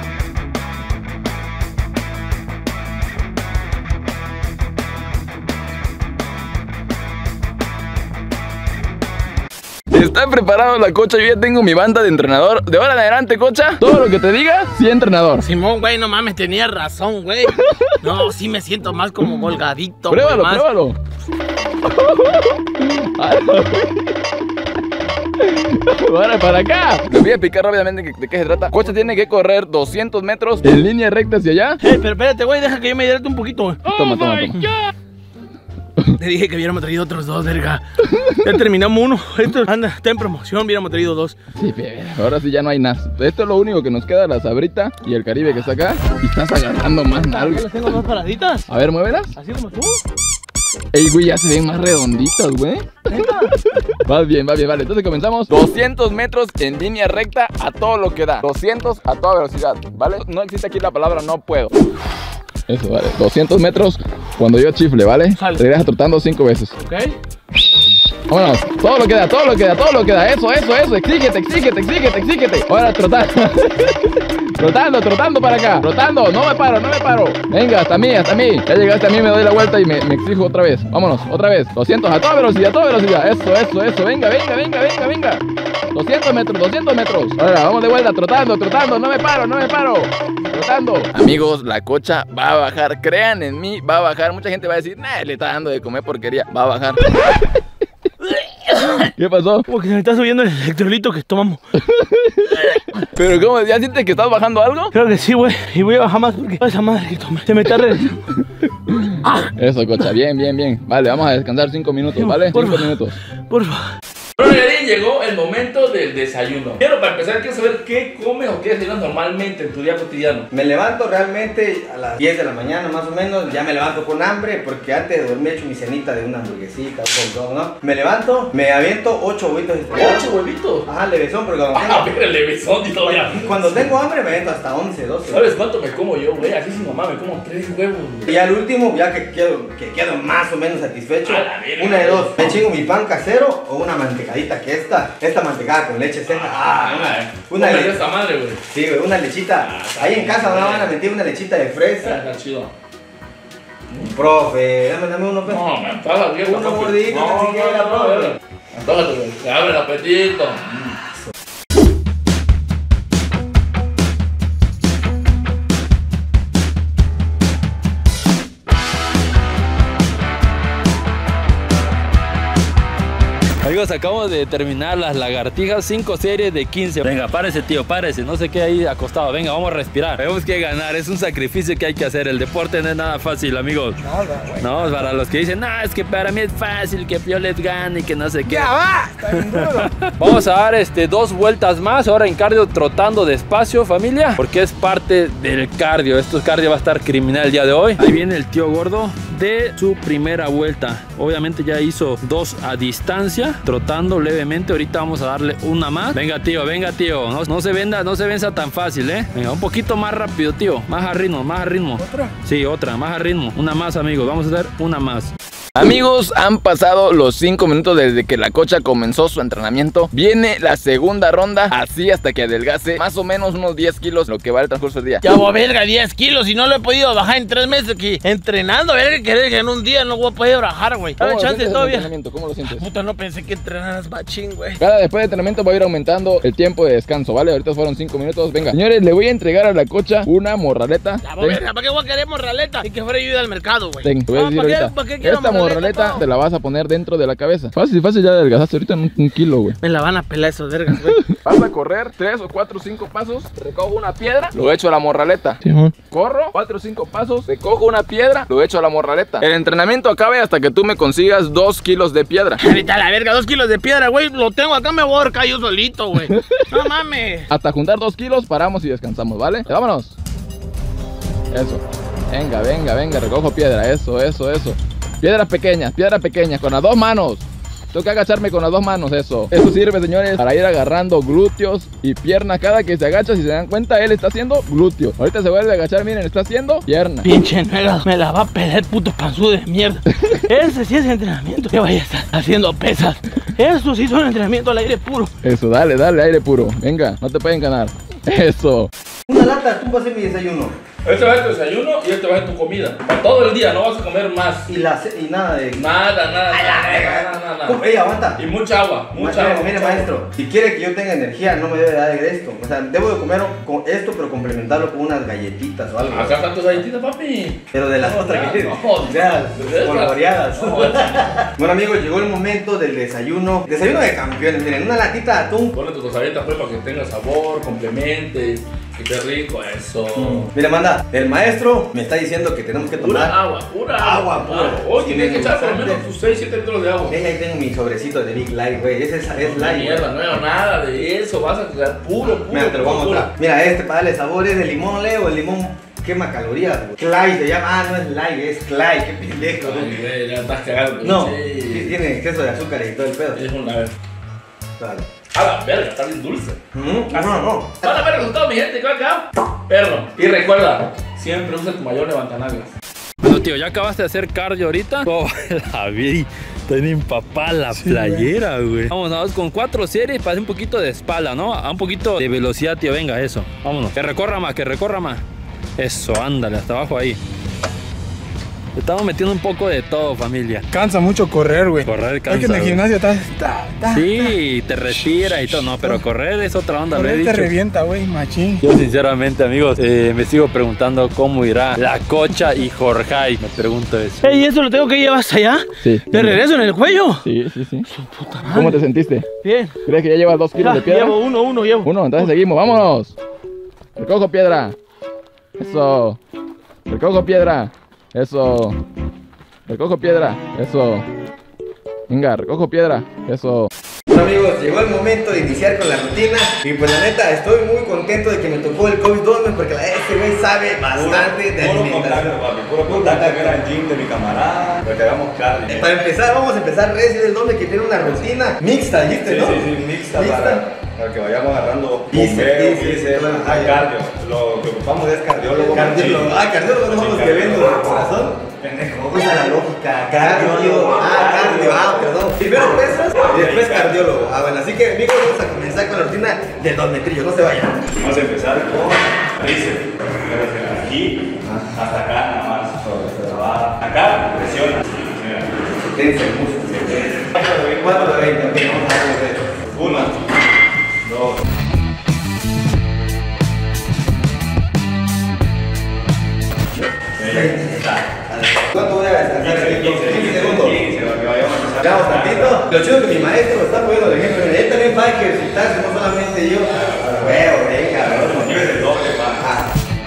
[SPEAKER 2] ¿Están preparados la Cocha? Yo ya tengo mi banda de entrenador. De ahora en adelante, Cocha, todo lo que te diga, sí, entrenador.
[SPEAKER 9] Simón, güey, no mames, tenía razón, güey. No, sí me siento más como holgadito.
[SPEAKER 2] Pruébalo,
[SPEAKER 9] güey,
[SPEAKER 2] pruébalo. Ahora para acá. Les voy a explicar rápidamente de qué se trata. Cocha tiene que correr doscientos metros en línea recta hacia allá.
[SPEAKER 9] Hey, pero espérate, güey, deja que yo me hidrate un poquito, güey.
[SPEAKER 2] Toma, toma, toma.
[SPEAKER 9] Te dije que hubiéramos traído otros dos, verga. Ya terminamos uno. Esto anda, está en promoción, hubiéramos traído dos.
[SPEAKER 2] Sí, bebé, ahora sí ya no hay nada. Esto es lo único que nos queda, la sabrita y el Caribe que está acá. Y estás agarrando más nalgas.
[SPEAKER 9] Las tengo más paraditas.
[SPEAKER 2] A ver, muévelas.
[SPEAKER 9] Así como tú.
[SPEAKER 2] Ey, güey, ya se ven más redonditas, güey. Va bien, va bien, vale. Entonces comenzamos. doscientos metros en línea recta a todo lo que da. doscientos a toda velocidad, ¿vale? No existe aquí la palabra no puedo. Eso, vale. doscientos metros cuando yo chifle, ¿vale?
[SPEAKER 9] Sale.
[SPEAKER 2] Te irás trotando cinco veces.
[SPEAKER 9] Ok.
[SPEAKER 2] Vámonos. Todo lo que da, todo lo que da, todo lo que da. Eso, eso, eso. Exígete, exígete, exígete, exígete. Ahora trotar. Trotando, trotando para acá. Trotando, no me paro, no me paro. Venga, hasta mí, hasta mí. Ya llegaste a mí, me doy la vuelta y me, me exijo otra vez. Vámonos, otra vez. doscientos a toda velocidad, a toda velocidad. Eso, eso, eso. Venga, venga, venga, venga, venga. doscientos metros, doscientos metros. Ahora, vamos de vuelta, trotando, trotando. No me paro, no me paro. Trotando. Amigos, la cocha va a bajar. Crean en mí, va a bajar. Mucha gente va a decir, nah, le está dando de comer porquería. Va a bajar. ¿Qué pasó?
[SPEAKER 9] Como que se me está subiendo el electrolito que tomamos.
[SPEAKER 2] Pero ¿cómo? ¿Ya sientes que estás bajando algo?
[SPEAKER 9] Creo que sí, güey. Y voy a bajar más porque esa madre que tomé se me está regresando.
[SPEAKER 2] Eso, cocha, bien, bien, bien. Vale, vamos a descansar cinco minutos, ¿vale?
[SPEAKER 9] Por
[SPEAKER 2] Cinco
[SPEAKER 9] fa-
[SPEAKER 2] minutos.
[SPEAKER 9] Por favor.
[SPEAKER 1] Bueno, Negadín, llegó el momento del desayuno. Quiero para empezar, quiero saber qué comes o qué desayunas normalmente en tu día cotidiano.
[SPEAKER 5] Me levanto realmente a las diez de la mañana más o menos, ya me levanto con hambre porque antes de dormir he hecho mi cenita de una hamburguesita, un hot dog, ¿no? Me levanto, me aviento ocho huevitos estrellados.
[SPEAKER 1] ¿Ocho huevitos?
[SPEAKER 5] Ajá, levesón, porque cuando
[SPEAKER 1] Ah,
[SPEAKER 5] tengo,
[SPEAKER 1] mira el levesón y todavía.
[SPEAKER 5] cuando tengo hambre me aviento hasta once, doce.
[SPEAKER 1] ¿Sabes cuánto me como yo, güey? Así sin mamá me como tres huevos, güey.
[SPEAKER 5] Y al último, ya que quedo, que quedo más o menos satisfecho,
[SPEAKER 1] A la verga.
[SPEAKER 5] una de dos, me chingo mi pan casero o una mantecadita que esta, esta mantecada con leche seca. Ah, una, una,
[SPEAKER 1] Una
[SPEAKER 5] le-
[SPEAKER 1] de esa madre, güey.
[SPEAKER 5] sí, güey, una lechita.
[SPEAKER 1] Ah,
[SPEAKER 5] Ahí en casa no
[SPEAKER 1] bien.
[SPEAKER 5] van a meter una lechita de fresa.
[SPEAKER 1] Está chido.
[SPEAKER 5] Profe, dame, dame uno, pues.
[SPEAKER 1] No, me antoja, viejo.
[SPEAKER 5] Uno mordidito,
[SPEAKER 1] no,
[SPEAKER 5] ni siquiera,
[SPEAKER 1] no, no,
[SPEAKER 5] profe.
[SPEAKER 1] no. Antójate, güey. Te abre el apetito.
[SPEAKER 3] Amigos, acabamos de terminar las lagartijas, cinco series de quince. Venga, párese, tío, párese. No sé qué ahí acostado. Venga, vamos a respirar. Tenemos que ganar. Es un sacrificio que hay que hacer. El deporte no es nada fácil, amigos. No, para los que dicen, no, es que para mí es fácil que yo les gane y que no sé qué.
[SPEAKER 5] Ya va, está bien duro.
[SPEAKER 3] Vamos a dar este, dos vueltas más. Ahora en cardio, trotando despacio, familia. Porque es parte del cardio. Esto es cardio, va a estar criminal el día de hoy. Ahí viene el tío gordo de su primera vuelta. Obviamente ya hizo dos a distancia, trotando levemente. Ahorita vamos a darle una más. Venga, tío, venga, tío. No, no se venda, no se venza tan fácil, ¿eh? Venga, un poquito más rápido, tío. Más a ritmo, más a ritmo. ¿Otra? Sí, otra, más a ritmo. Una más, amigos. Vamos a dar una más.
[SPEAKER 2] Amigos, han pasado los cinco minutos desde que la cocha comenzó su entrenamiento. Viene la segunda ronda, así hasta que adelgace más o menos unos diez kilos, lo que va el transcurso del día.
[SPEAKER 9] Ya voy a verga, diez kilos y no lo he podido bajar en tres meses aquí. Entrenando, verga, que que en un día no voy a poder bajar, güey.
[SPEAKER 2] ¿Cómo
[SPEAKER 9] Dame
[SPEAKER 2] lo
[SPEAKER 9] chance
[SPEAKER 2] sientes el
[SPEAKER 9] todavía.
[SPEAKER 2] entrenamiento? ¿Cómo lo sientes?
[SPEAKER 9] Puta, no pensé que entrenaras machín, güey.
[SPEAKER 2] Cada después de entrenamiento voy a ir aumentando el tiempo de descanso, ¿vale? Ahorita fueron cinco minutos. Venga, señores, le voy a entregar a la cocha una morraleta.
[SPEAKER 9] Ya voy a
[SPEAKER 2] Ten,
[SPEAKER 9] verga, ¿para qué voy a querer morraleta? Y que fuera yo ir al mercado, güey.
[SPEAKER 2] ten, te voy a
[SPEAKER 9] No,
[SPEAKER 2] decir
[SPEAKER 9] ¿para qué-
[SPEAKER 2] ahorita.
[SPEAKER 9] para qué quiero
[SPEAKER 2] Esta morraleta
[SPEAKER 9] pao?
[SPEAKER 2] te la vas a poner dentro de la cabeza. Fácil, fácil, ya adelgazaste ahorita en un, un kilo, güey.
[SPEAKER 9] Me la van a pelar esos vergas, güey.
[SPEAKER 2] Vas a correr tres o cuatro o cinco pasos, recojo una piedra, lo echo a la morraleta.
[SPEAKER 9] Simón.
[SPEAKER 2] Corro cuatro o cinco pasos, recojo una piedra, lo echo a la morraleta. El entrenamiento acabe hasta que tú me consigas dos kilos de piedra.
[SPEAKER 9] Ahorita la verga, dos kilos de piedra, güey. Lo tengo acá, me voy a ahorcar yo solito, güey. No mames.
[SPEAKER 2] Hasta juntar dos kilos, paramos y descansamos, ¿vale? Vámonos. Eso. Venga, venga, venga, recojo piedra. Eso, eso, eso. Piedras pequeñas, piedras pequeñas, con las dos manos. Tengo que agacharme con las dos manos, eso. Eso sirve, señores, para ir agarrando glúteos y piernas. Cada que se agacha, si se dan cuenta, él está haciendo glúteo. Ahorita se vuelve a agachar, miren, está haciendo pierna.
[SPEAKER 9] Pinche nuega, me la va a pelar, puto panzudo de mierda. Ese sí es entrenamiento. Que vaya a estar haciendo pesas. Eso sí son entrenamiento al aire puro.
[SPEAKER 2] Eso, dale, dale, aire puro. Venga, no te pueden ganar. Eso.
[SPEAKER 5] Una lata, tú vas a hacer mi desayuno.
[SPEAKER 1] Este va a ser tu desayuno y este va a ser tu comida. Para todo el día, no vas a comer más.
[SPEAKER 5] Y, la, ce- y nada de...
[SPEAKER 1] Nada, nada, nada, nada, nada,
[SPEAKER 5] ¿Cómo?
[SPEAKER 1] nada.
[SPEAKER 5] Ey, aguanta.
[SPEAKER 1] Y mucha agua, mucha
[SPEAKER 5] Mire,
[SPEAKER 1] agua.
[SPEAKER 5] mire,
[SPEAKER 1] mucha agua.
[SPEAKER 5] maestro, si quiere que yo tenga energía, no me debe dar esto. O sea, debo de comer con esto, pero complementarlo con unas galletitas o algo.
[SPEAKER 1] Acá están tus galletitas, papi.
[SPEAKER 5] Pero de las
[SPEAKER 1] No,
[SPEAKER 5] otras
[SPEAKER 1] no,
[SPEAKER 5] que
[SPEAKER 1] no,
[SPEAKER 5] ya,
[SPEAKER 1] de esas.
[SPEAKER 5] coloreadas.
[SPEAKER 1] No,
[SPEAKER 5] Bueno, amigos, llegó el momento del desayuno. Desayuno de campeones. Miren, una latita de atún.
[SPEAKER 1] Ponle tus tosaditas pues para que tenga sabor, complemente, que esté rico, eso.
[SPEAKER 5] Mira, manda, nada. El maestro me está diciendo que tenemos que tomar
[SPEAKER 1] Pura agua, pura agua.
[SPEAKER 5] agua pura.
[SPEAKER 1] Oye, tienes que echar por lo menos tus seis, siete litros de agua.
[SPEAKER 5] Ven, ahí tengo mi sobrecito de Big Light, güey. Ese es, es
[SPEAKER 1] La
[SPEAKER 5] Light.
[SPEAKER 1] mierda, no veo nada de eso. Vas a quedar puro, puro.
[SPEAKER 5] Mira, te lo voy a
[SPEAKER 1] puro.
[SPEAKER 5] mostrar. Mira, este para darle sabor es de limón, Leo. El limón quema calorías, güey. Clay se llama. Ah, no es Light, es Clay. Qué pendejo.
[SPEAKER 1] Ay, güey, ya estás cagando.
[SPEAKER 5] No,
[SPEAKER 1] Sí.
[SPEAKER 5] sí, tiene exceso de azúcar y todo el pedo.
[SPEAKER 1] Es una vez.
[SPEAKER 5] Claro.
[SPEAKER 1] A la verga, está bien dulce.
[SPEAKER 5] Mm, No, no, no.
[SPEAKER 1] Van a ver el resultado, mi gente, que va acá. Perro. Y recuerda, siempre usa tu mayor levantanalgas.
[SPEAKER 3] Bueno, tío, ¿ya acabaste de hacer cardio ahorita? Oh, la vi. Está empapada la sí, playera, güey. Vamos, vamos con cuatro series para hacer un poquito de espalda, ¿no? A un poquito de velocidad, tío. Venga, eso. Vámonos. Que recorra más, que recorra más. Eso, ándale, hasta abajo ahí. Estamos metiendo un poco de todo, familia.
[SPEAKER 10] Cansa mucho correr, güey.
[SPEAKER 3] Correr cansa.
[SPEAKER 10] Es que en el
[SPEAKER 3] güey.
[SPEAKER 10] gimnasio estás... Ta, ta,
[SPEAKER 3] Sí, te respira y todo. No, pero correr es otra onda, lo he
[SPEAKER 10] correr
[SPEAKER 3] dicho.
[SPEAKER 10] te revienta, güey, machín.
[SPEAKER 3] Yo sinceramente, amigos, eh, me sigo preguntando cómo irá la Cocha y Jorge. Me pregunto eso.
[SPEAKER 9] Ey, ¿eso lo tengo que llevar hasta allá?
[SPEAKER 2] Sí.
[SPEAKER 9] ¿De regreso en el cuello?
[SPEAKER 2] Sí, sí, sí.
[SPEAKER 9] Su puta madre.
[SPEAKER 2] ¿Cómo te sentiste?
[SPEAKER 9] Bien.
[SPEAKER 2] ¿Crees que ya llevas dos kilos
[SPEAKER 9] Ya,
[SPEAKER 2] de piedra?
[SPEAKER 9] llevo uno, uno, llevo.
[SPEAKER 2] Uno, entonces seguimos, vámonos. Recojo piedra. Eso. Recojo piedra. Eso. Recojo piedra. Eso. Venga, recojo piedra. Eso.
[SPEAKER 5] Bueno, amigos, llegó el momento de iniciar con la rutina. Y pues la neta, estoy muy contento de que me tocó el COVID dos, porque la este güey sabe bastante de
[SPEAKER 7] Puro
[SPEAKER 5] alimentación.
[SPEAKER 7] contacto, papi, puro contacto. Era el gym de mi camarada, para que hagamos cardio.
[SPEAKER 5] Eh, Para empezar, vamos a empezar recio del nombre que tiene una rutina mixta, ¿viste,
[SPEAKER 7] Sí,
[SPEAKER 5] no?
[SPEAKER 7] sí, sí, mixta,
[SPEAKER 5] Mixta.
[SPEAKER 7] Para, para que vayamos agarrando
[SPEAKER 5] Bíceps,
[SPEAKER 7] bombeo,
[SPEAKER 5] bíceps,
[SPEAKER 7] bíceps,
[SPEAKER 5] claro.
[SPEAKER 7] ah, cardio. Lo que ocupamos es cardiólogo.
[SPEAKER 5] Cardiólogo.
[SPEAKER 7] machín.
[SPEAKER 5] Ah, cardiólogo no son los que ven los del corazón.
[SPEAKER 7] Pendejo.
[SPEAKER 5] Usa la lógica, cardio. Ah, cardio, ah, perdón. Primero pesas y después cardiólogo. Ah, bueno, así que amigos, vamos a comenzar con la rutina de dos metrillos, no se vayan.
[SPEAKER 7] Vamos a empezar con tríceps. Desde aquí hasta acá, nada más. Va acá, presiona.
[SPEAKER 5] Tensa el músculo. cuatro de veinte, ok, vamos a darle de
[SPEAKER 7] Uno, dos.
[SPEAKER 5] ¿Cuánto voy a descansar?
[SPEAKER 7] quince segundos. quince, para que vayamos a empezar.
[SPEAKER 5] Ya vamos tantito. Lo chido que mi maestro me está poniendo el ejemplo. Él también va a ejercitarse, no solamente yo. Veo, venga,
[SPEAKER 7] No tienes el doble, pa.
[SPEAKER 5] ah.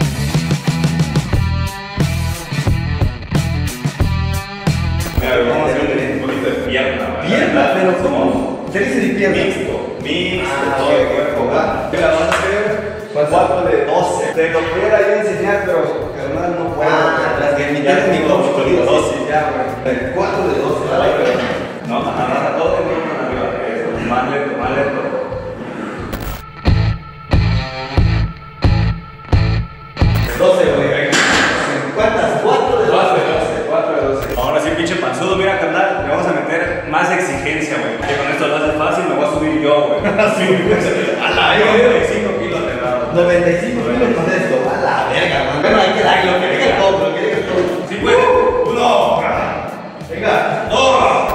[SPEAKER 7] Mira, vamos a hacer un poquito de pierna. ¿vale?
[SPEAKER 5] Pierna, pero ¿cómo? ¿Qué dice de pierna?
[SPEAKER 7] Mixto, mixto,
[SPEAKER 5] Ah,
[SPEAKER 7] todo
[SPEAKER 5] ok,
[SPEAKER 7] el cuerpo.
[SPEAKER 5] ok,
[SPEAKER 7] ¿va? Mira, vamos a hacer cuatro de doce. Te lo pudiera yo enseñar, pero además no puedo.
[SPEAKER 5] Ah, las que mi
[SPEAKER 7] Ya
[SPEAKER 5] mi
[SPEAKER 7] tengo
[SPEAKER 5] coach,
[SPEAKER 7] con
[SPEAKER 5] digo,
[SPEAKER 7] dosis,
[SPEAKER 5] sí.
[SPEAKER 7] ya, güey.
[SPEAKER 5] cuatro de doce,
[SPEAKER 7] Dale,
[SPEAKER 5] ¿vale?
[SPEAKER 7] pero no, agarra todo el mundo arriba. Eso, más lento, más lento.
[SPEAKER 5] doce, güey. ¿Cuántas? cuatro de doce.
[SPEAKER 7] cuatro de doce. Ahora sí, pinche panzudo, mira, carnal, le vamos a meter más exigencia, güey. Que con esto lo hace fácil, me voy a subir yo, güey. Así, a la noventa y cinco kilos de grado.
[SPEAKER 5] noventa y cinco kilos con esto. A la verga, man. Bueno, hay que darle lo que diga el todo, lo que diga el todo.
[SPEAKER 7] Sí, puede. Uno.
[SPEAKER 5] Venga.
[SPEAKER 7] Dos.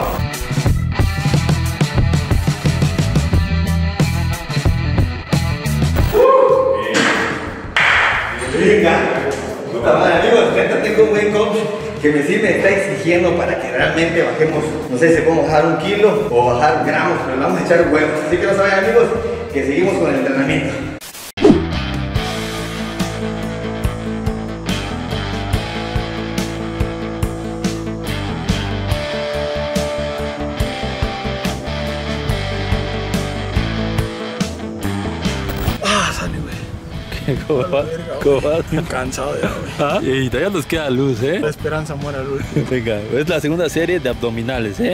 [SPEAKER 5] Venga. Puta madre, amigos, neta tengo un buen coach que me sí me está exigiendo para que realmente bajemos, no sé si podemos bajar un kilo o bajar gramos, pero le vamos a echar huevos. Así que no se vayan, amigos, que seguimos con el entrenamiento.
[SPEAKER 10] Ah, sale, güey.
[SPEAKER 3] ¿Cómo vas? ¿Cómo vas?
[SPEAKER 10] Bien cansado ya, güey.
[SPEAKER 3] Ah, y todavía nos queda luz, ¿eh?
[SPEAKER 10] La esperanza muere al último.
[SPEAKER 3] Venga, es la segunda serie de abdominales, ¿eh?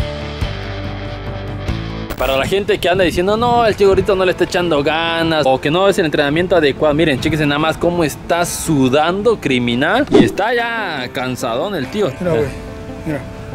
[SPEAKER 3] Para la gente que anda diciendo, no, el tío gordito no le está echando ganas o que no es el entrenamiento adecuado, miren, chéquense nada más cómo está sudando criminal y está ya cansadón el tío.
[SPEAKER 10] Mira, güey. Mira.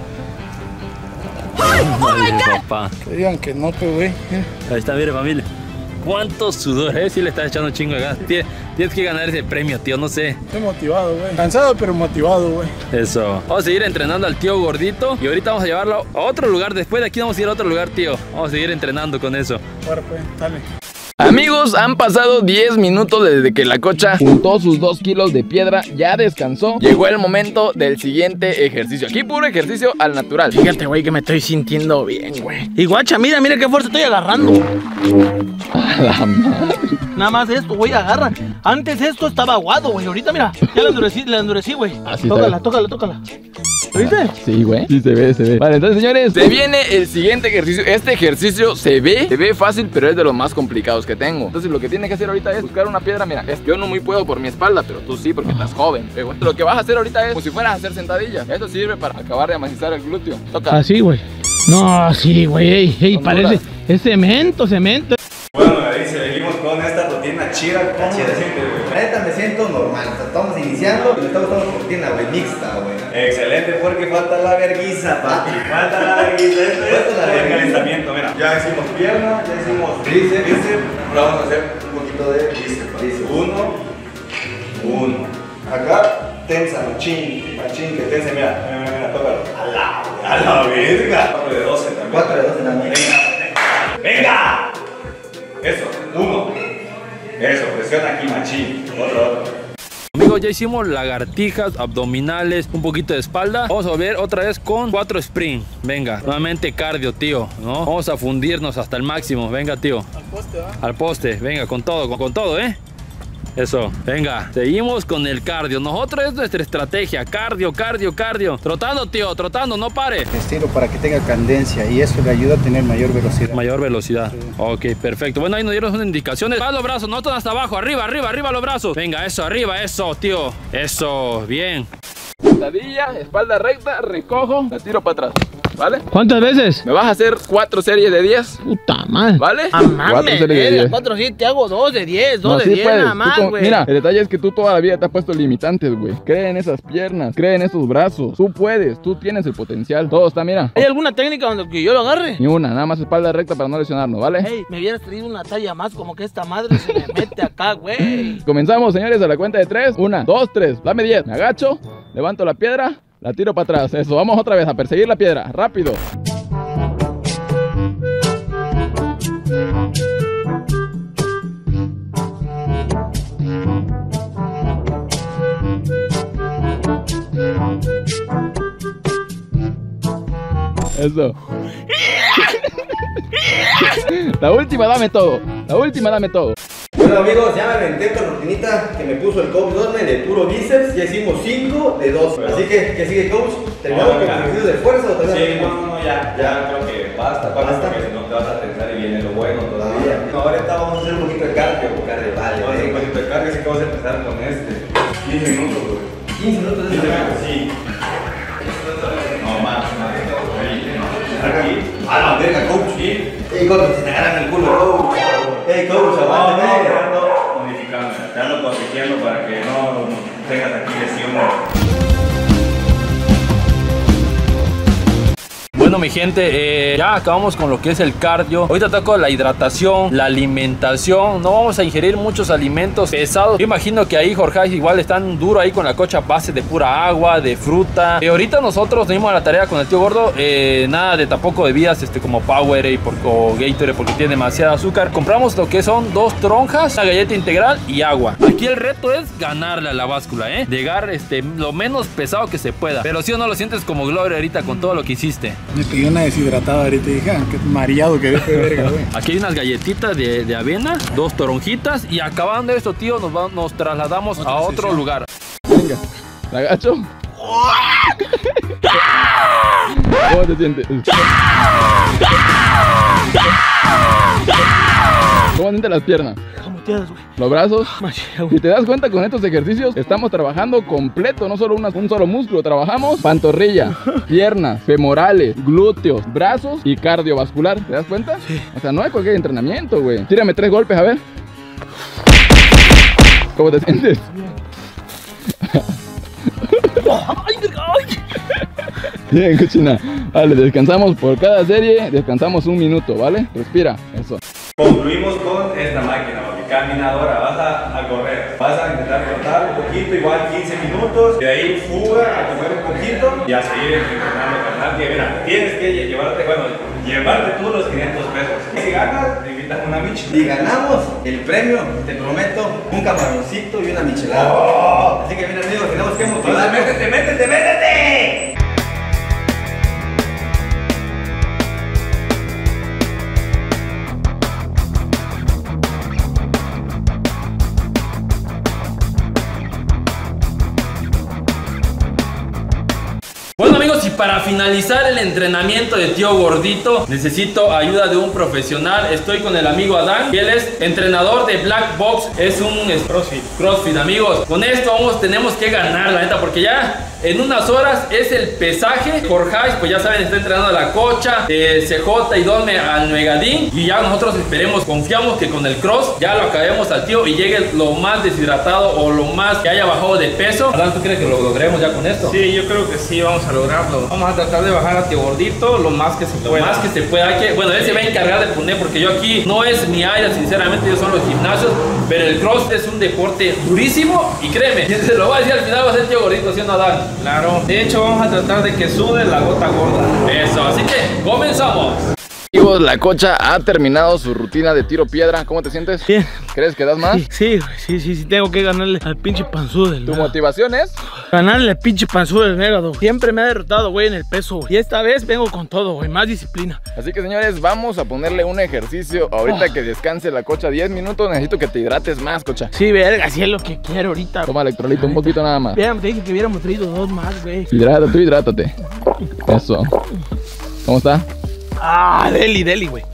[SPEAKER 3] Ay, papá.
[SPEAKER 10] Que digan que no, pues, güey. Mira.
[SPEAKER 3] Ahí está, mire, familia. ¿Cuánto sudor, eh? Sí le estás echando un chingo de ganas. Tienes, tienes que ganar ese premio, tío, no sé.
[SPEAKER 10] Estoy motivado, güey. Cansado, pero motivado, güey.
[SPEAKER 3] Eso. Vamos a seguir entrenando al tío gordito y ahorita vamos a llevarlo a otro lugar. Después de aquí vamos a ir a otro lugar, tío. Vamos a seguir entrenando con eso.
[SPEAKER 10] Ahora, pues, dale.
[SPEAKER 2] Amigos, han pasado diez minutos desde que la cocha juntó sus dos kilos de piedra, ya descansó. Llegó el momento del siguiente ejercicio. Aquí puro ejercicio al natural.
[SPEAKER 9] Fíjate, güey, que me estoy sintiendo bien, güey. Y guacha, mira, mira qué fuerza estoy agarrando.
[SPEAKER 2] A la madre.
[SPEAKER 9] Nada más esto, güey, agarra. Antes esto estaba aguado, güey. Ahorita, mira, ya la endurecí, la endurecí, güey.
[SPEAKER 2] Así
[SPEAKER 9] Tócala, tócala, tócala. ¿Lo viste?
[SPEAKER 2] Sí, güey. Sí, se ve, se ve. Vale, entonces, señores, se viene el siguiente ejercicio. Este ejercicio se ve, se ve fácil, pero es de los más complicados que tengo. Entonces, lo que tiene que hacer ahorita es buscar una piedra. Mira, es, yo no muy puedo por mi espalda, pero tú sí, porque estás joven. Pero lo que vas a hacer ahorita es como si fueras a hacer sentadillas. Esto sirve para acabar de amacizar el glúteo. Toca.
[SPEAKER 9] Así, güey. No, sí, güey. Ey, ey, parece. Es cemento, cemento.
[SPEAKER 7] Bueno, ahí seguimos con esta rutina chida. ¿Cómo se siente, güey?
[SPEAKER 5] Neta, me siento normal. O sea, estamos iniciando y me está gustando la rutina, güey, mixta, güey.
[SPEAKER 7] Excelente, porque falta la verguiza, papi. Falta la verguiza. Esto es la de calentamiento, mira. Ya hicimos pierna, ya hicimos tríceps, bíceps. Ahora vamos a hacer un poquito de bíceps. Uno, uno. Acá, tensa, machín, machín, que tensa, mira, mira, mira, mira, tócalo. A la, a la verga. Cuatro de doce también.
[SPEAKER 5] Cuatro de doce también.
[SPEAKER 7] Venga, venga. Eso, uno. Eso, presiona aquí, machín. Otro, otro.
[SPEAKER 3] Amigos, ya hicimos lagartijas, abdominales, un poquito de espalda. Vamos a volver otra vez con cuatro sprint. Venga, nuevamente cardio, tío, ¿no? Vamos a fundirnos hasta el máximo. Venga, tío.
[SPEAKER 10] Al poste, ¿va?
[SPEAKER 3] Al poste, venga, con todo, con, con todo, ¿eh? Eso, venga, seguimos con el cardio. Nosotros es nuestra estrategia, cardio, cardio, cardio. Trotando, tío, trotando, no pare.
[SPEAKER 8] Estiro para que tenga cadencia y eso le ayuda a tener mayor velocidad.
[SPEAKER 3] Mayor velocidad.
[SPEAKER 8] Sí.
[SPEAKER 3] Ok, perfecto. Bueno, ahí nos dieron unas indicaciones. Va los brazos, no están hasta abajo. Arriba, arriba, arriba los brazos. Venga, eso, arriba, eso, tío. Eso, bien.
[SPEAKER 2] Sentadilla, espalda recta, recojo, la tiro para atrás. ¿Vale?
[SPEAKER 9] ¿Cuántas veces?
[SPEAKER 2] Me vas a hacer cuatro series de diez.
[SPEAKER 9] Puta madre.
[SPEAKER 2] ¿Vale?
[SPEAKER 9] Ah, mames,
[SPEAKER 2] Cuatro series de
[SPEAKER 9] verga,
[SPEAKER 2] diez.
[SPEAKER 9] cuatro sí, te hago dos de diez, dos
[SPEAKER 2] No,
[SPEAKER 9] de
[SPEAKER 2] sí
[SPEAKER 9] diez
[SPEAKER 2] puedes.
[SPEAKER 9] nada
[SPEAKER 2] Tú
[SPEAKER 9] más,
[SPEAKER 2] con-
[SPEAKER 9] güey.
[SPEAKER 2] Mira, el detalle es que tú toda la vida te has puesto limitantes, güey. Cree en esas piernas, cree en esos brazos. Tú puedes, tú tienes el potencial. Todo está, mira.
[SPEAKER 9] ¿Hay alguna técnica donde que yo lo agarre?
[SPEAKER 2] Ni una, nada más espalda recta para no lesionarnos, ¿vale?
[SPEAKER 9] Hey, me hubieras traído una talla más, como que esta madre se me mete acá, güey.
[SPEAKER 2] Comenzamos, señores, a la cuenta de tres. Una, dos, tres. Dame diez. Me agacho, levanto la piedra, la tiro para atrás. Eso, vamos otra vez a perseguir la piedra. Rápido. Eso. La última, dame todo. La última, dame todo.
[SPEAKER 5] Bueno, amigos, ya me aventé con rutinita que me puso el coach Dosme de puro bíceps. Ya hicimos cinco de dos. Así que, ¿qué sigue, coach? ¿Terminamos con ejercicios de fuerza o todavía
[SPEAKER 7] Sí,
[SPEAKER 5] no?
[SPEAKER 7] no, no, ya, ya creo que basta, basta,
[SPEAKER 5] Basta.
[SPEAKER 7] porque si no te vas a tensar y viene lo bueno todavía. No, ahorita vamos a hacer un poquito de cardio, cardio, vale, vamos a hacer un poquito de cardio, así que vamos a empezar con este. quince minutos, güey.
[SPEAKER 5] quince minutos de
[SPEAKER 7] quince
[SPEAKER 5] esa
[SPEAKER 7] minutos, sí. No, más, más. Ahí, aquí. A la verga, coach. Sí.
[SPEAKER 5] Ey, coach, se te agarran el culo, coach. Ey, coach, aguántame.
[SPEAKER 7] No, no, te ando modificando, te ando corrigiendo para que no tengas aquí lesiones.
[SPEAKER 3] Bueno, mi gente, eh, ya acabamos con lo que es el cardio. Ahorita toco la hidratación, la alimentación. No vamos a ingerir muchos alimentos pesados. Yo imagino que ahí Jorge igual están duro ahí con la cocha a base de pura agua, de fruta. Eh, ahorita nosotros tenemos la tarea con el tío gordo. Eh, nada de tampoco bebidas este, como Powerade por, o Gatorade porque tiene demasiado azúcar. Compramos lo que son dos tronjas, una galleta integral y agua. Aquí el reto es ganarle a la báscula, ¿eh? Llegar este, lo menos pesado que se pueda. Pero si o no lo sientes como Gloria ahorita con todo lo que hiciste.
[SPEAKER 10] Me pegué una deshidratada ahorita y dije, ah, qué mareado que de verga, güey.
[SPEAKER 3] Aquí hay unas galletitas de, de avena, dos toronjitas y acabando esto, tío, nos, va- nos trasladamos a otro
[SPEAKER 10] sesión.
[SPEAKER 3] lugar.
[SPEAKER 2] Venga, me agacho. ¿Cómo te sientes? ¿Cómo sientes las piernas?
[SPEAKER 9] ¿Cómo te das, güey?
[SPEAKER 2] Los brazos.
[SPEAKER 9] Machía,
[SPEAKER 2] Si
[SPEAKER 9] güey.
[SPEAKER 2] te das cuenta, con estos ejercicios estamos trabajando completo, no solo una- un solo músculo. Trabajamos pantorrilla, piernas, femorales, glúteos, brazos y cardiovascular. ¿Te das cuenta?
[SPEAKER 9] Sí.
[SPEAKER 2] O sea, no es cualquier entrenamiento, güey. Tírame tres golpes, a ver. ¿Cómo te sientes?
[SPEAKER 9] Ay, verga, ay.
[SPEAKER 2] Bien, cochina. Vale, descansamos por cada serie, descansamos un minuto, ¿vale? Respira, eso.
[SPEAKER 7] Concluimos con esta máquina, papi, caminadora, vas a, a correr, vas a intentar trotar un poquito, igual quince minutos, de ahí fuga a comer un poquito y a seguir entrenando, carnal, que mira, tienes que llevarte, bueno, llevarte tú los quinientos pesos. Si ganas, invitas una micha.
[SPEAKER 5] Si ganamos el premio, te prometo un camaroncito y una michelada.
[SPEAKER 7] Oh.
[SPEAKER 5] Así que mira amigos, tenemos que motivarnos.
[SPEAKER 7] Métete, métete, métete.
[SPEAKER 3] Bueno amigos, y para finalizar el entrenamiento de tío gordito necesito ayuda de un profesional. Estoy con el amigo Adán, que él es entrenador de Black Box. Es un crossfit, crossfit amigos. Con esto vamos, tenemos que ganar la neta, porque ya en unas horas es el pesaje. Jorge, pues ya saben, está entrenando a la Cocha, eh, C J y Donme al Nuegadín. Y ya nosotros esperemos, confiamos que con el cross ya lo acabemos al tío y llegue lo más deshidratado o lo más que haya bajado de peso. Adán, ¿tú crees que lo logremos ya con esto?
[SPEAKER 4] Sí, yo creo que sí, vamos a lograrlo. Vamos a tratar de bajar a tío gordito lo más que se
[SPEAKER 3] Lo
[SPEAKER 4] pueda.
[SPEAKER 3] más que se pueda. Hay que, bueno, él se va a encargar de poner, porque yo aquí no es mi área, sinceramente, yo son los gimnasios. Pero el cross es un deporte durísimo y créeme, quien se lo va a decir al final va a ser tío gordito, ¿sí o no, Adán?
[SPEAKER 4] Claro. De hecho, vamos a tratar de que sude la gota gorda.
[SPEAKER 3] Eso, así que comenzamos.
[SPEAKER 2] Amigos, la Cocha ha terminado su rutina de tiro piedra. ¿Cómo te sientes?
[SPEAKER 9] Bien.
[SPEAKER 2] ¿Crees que das más?
[SPEAKER 9] Sí, sí, sí, sí, sí, tengo que ganarle al pinche panzudo del
[SPEAKER 2] ¿Tu
[SPEAKER 9] Négado.
[SPEAKER 2] motivación es?
[SPEAKER 9] Ganarle al pinche panzudo del Négado. Siempre me ha derrotado, güey, en el peso, güey. Y esta vez vengo con todo, güey, más disciplina.
[SPEAKER 2] Así que señores, vamos a ponerle un ejercicio ahorita que descanse la Cocha diez minutos. Necesito que te hidrates más, Cocha.
[SPEAKER 9] Sí, verga, sí es lo que quiero ahorita.
[SPEAKER 2] Toma electrolito, un poquito nada más.
[SPEAKER 9] Vean, te dije que hubiéramos traído dos más, güey.
[SPEAKER 2] Hidrátate, tú hidrátate. Eso. ¿Cómo está?
[SPEAKER 9] Ah, deli, deli, güey.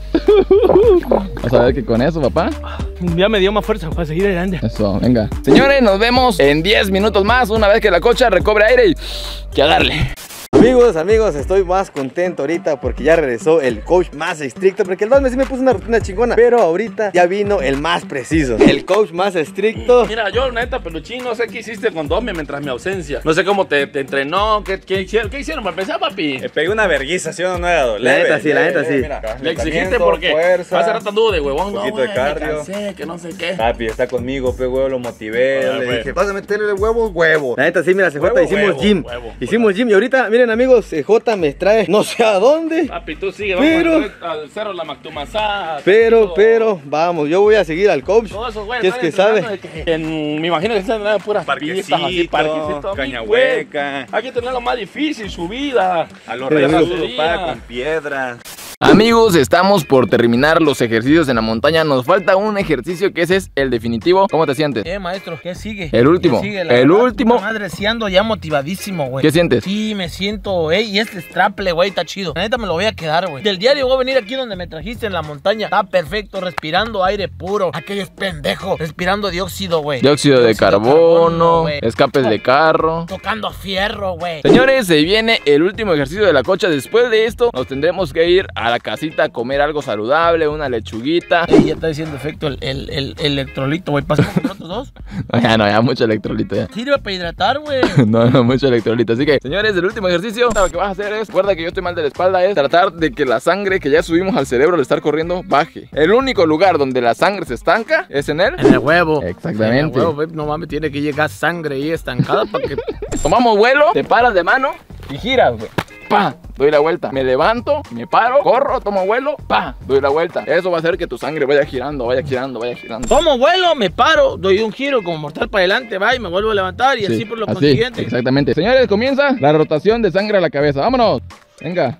[SPEAKER 2] Vas a ver que con eso, papá.
[SPEAKER 9] Ya me dio más fuerza para seguir adelante.
[SPEAKER 2] Eso, venga. Señores, nos vemos en diez minutos más, una vez que la Cocha recobre aire y que a darle.
[SPEAKER 5] Amigos, amigos, estoy más contento ahorita porque ya regresó el coach más estricto. Porque el dos meses me puso una rutina chingona, pero ahorita ya vino el más preciso, el coach más estricto.
[SPEAKER 1] Mira, yo neta, peluchín, no sé qué hiciste con Dome mientras mi ausencia. No sé cómo te, te entrenó, qué, qué hicieron, qué hicieron para empezar, papi.
[SPEAKER 7] Le pegué una verguiza, ¿sí o no, Nuevo?
[SPEAKER 5] La neta sí, la neta sí.
[SPEAKER 1] Le exigiste porque
[SPEAKER 7] fuerza,
[SPEAKER 1] hace rato anduvo de huevón.
[SPEAKER 7] un
[SPEAKER 1] No,
[SPEAKER 7] poquito
[SPEAKER 1] güey,
[SPEAKER 7] de
[SPEAKER 1] me
[SPEAKER 7] cardio.
[SPEAKER 1] cansé, que no sé qué.
[SPEAKER 7] Papi, está conmigo, pe huevo, lo motivé.
[SPEAKER 1] Ah,
[SPEAKER 7] le
[SPEAKER 1] güey.
[SPEAKER 7] dije, vas a meterle huevos, huevo.
[SPEAKER 5] La neta sí, mira, C J,
[SPEAKER 7] Huevo,
[SPEAKER 5] hicimos
[SPEAKER 7] huevo,
[SPEAKER 5] gym.
[SPEAKER 1] huevo,
[SPEAKER 5] hicimos gym y ahorita, miren amigos, C J me trae no sé a dónde.
[SPEAKER 1] Papi, tú sigue, vamos
[SPEAKER 5] Pero-
[SPEAKER 1] a entrar al cerro La Mactumazá.
[SPEAKER 5] Pero,
[SPEAKER 1] todo.
[SPEAKER 5] pero, vamos, yo voy a seguir al coach.
[SPEAKER 1] Todos esos güeyes
[SPEAKER 5] Que es
[SPEAKER 1] están
[SPEAKER 5] que sabe.
[SPEAKER 1] entrenando de que en- me imagino que están entrenando puras
[SPEAKER 7] Parquecito,
[SPEAKER 1] pistas, así, parquecito.
[SPEAKER 7] caña
[SPEAKER 1] Mi güey,
[SPEAKER 7] hueca.
[SPEAKER 1] hay que tener lo más difícil, subida.
[SPEAKER 7] A los
[SPEAKER 5] Pero,
[SPEAKER 7] resudos,
[SPEAKER 1] amigos,
[SPEAKER 7] pa, con piedras.
[SPEAKER 2] Amigos, estamos por terminar los ejercicios en la montaña. Nos falta un ejercicio que ese es el definitivo. ¿Cómo te sientes?
[SPEAKER 9] Eh, maestro, ¿qué sigue?
[SPEAKER 2] El último,
[SPEAKER 9] ¿Qué sigue? La
[SPEAKER 2] el
[SPEAKER 9] verdad,
[SPEAKER 2] último.
[SPEAKER 9] puta madre, sí ando ya motivadísimo, güey.
[SPEAKER 2] ¿Qué sientes?
[SPEAKER 9] Sí, me siento, ey, y este straple, güey, está chido. La neta me lo voy a quedar, güey. Del diario voy a venir aquí donde me trajiste en la montaña. Está perfecto, respirando aire puro. Aquello es pendejo, respirando dióxido, güey.
[SPEAKER 2] Dióxido de carbono,
[SPEAKER 9] güey.
[SPEAKER 2] escapes de carro.
[SPEAKER 9] Tocando fierro, güey.
[SPEAKER 2] Señores, se viene el último ejercicio de la Cocha. Después de esto, nos tendremos que ir a la casita a comer algo saludable, una lechuguita.
[SPEAKER 9] Ey, ya está diciendo efecto el, el, el, el electrolito, güey. ¿Pasó con otros dos?
[SPEAKER 2] No, ya no, ya mucho electrolito ya.
[SPEAKER 9] Sirve para hidratar, güey.
[SPEAKER 2] No, no, mucho electrolito. Así que, señores, el último ejercicio, lo que vas a hacer es, recuerda que yo estoy mal de la espalda, es tratar de que la sangre que ya subimos al cerebro al estar corriendo baje. El único lugar donde la sangre se estanca es en él.
[SPEAKER 9] En el huevo.
[SPEAKER 2] Exactamente.
[SPEAKER 9] En el huevo, güey. No mames, tiene que llegar sangre ahí estancada para que...
[SPEAKER 2] Tomamos vuelo, te paras de mano y giras, güey. Pa, doy la vuelta, me levanto, me paro, corro, tomo vuelo, pa, doy la vuelta. Eso va a hacer que tu sangre vaya girando, vaya girando, vaya girando.
[SPEAKER 9] Tomo vuelo, me paro, doy un giro como mortal para adelante, va, y me vuelvo a levantar y
[SPEAKER 2] Sí,
[SPEAKER 9] así por lo
[SPEAKER 2] así,
[SPEAKER 9] consiguiente.
[SPEAKER 2] exactamente. Señores, comienza la rotación de sangre a la cabeza. Vámonos. Venga.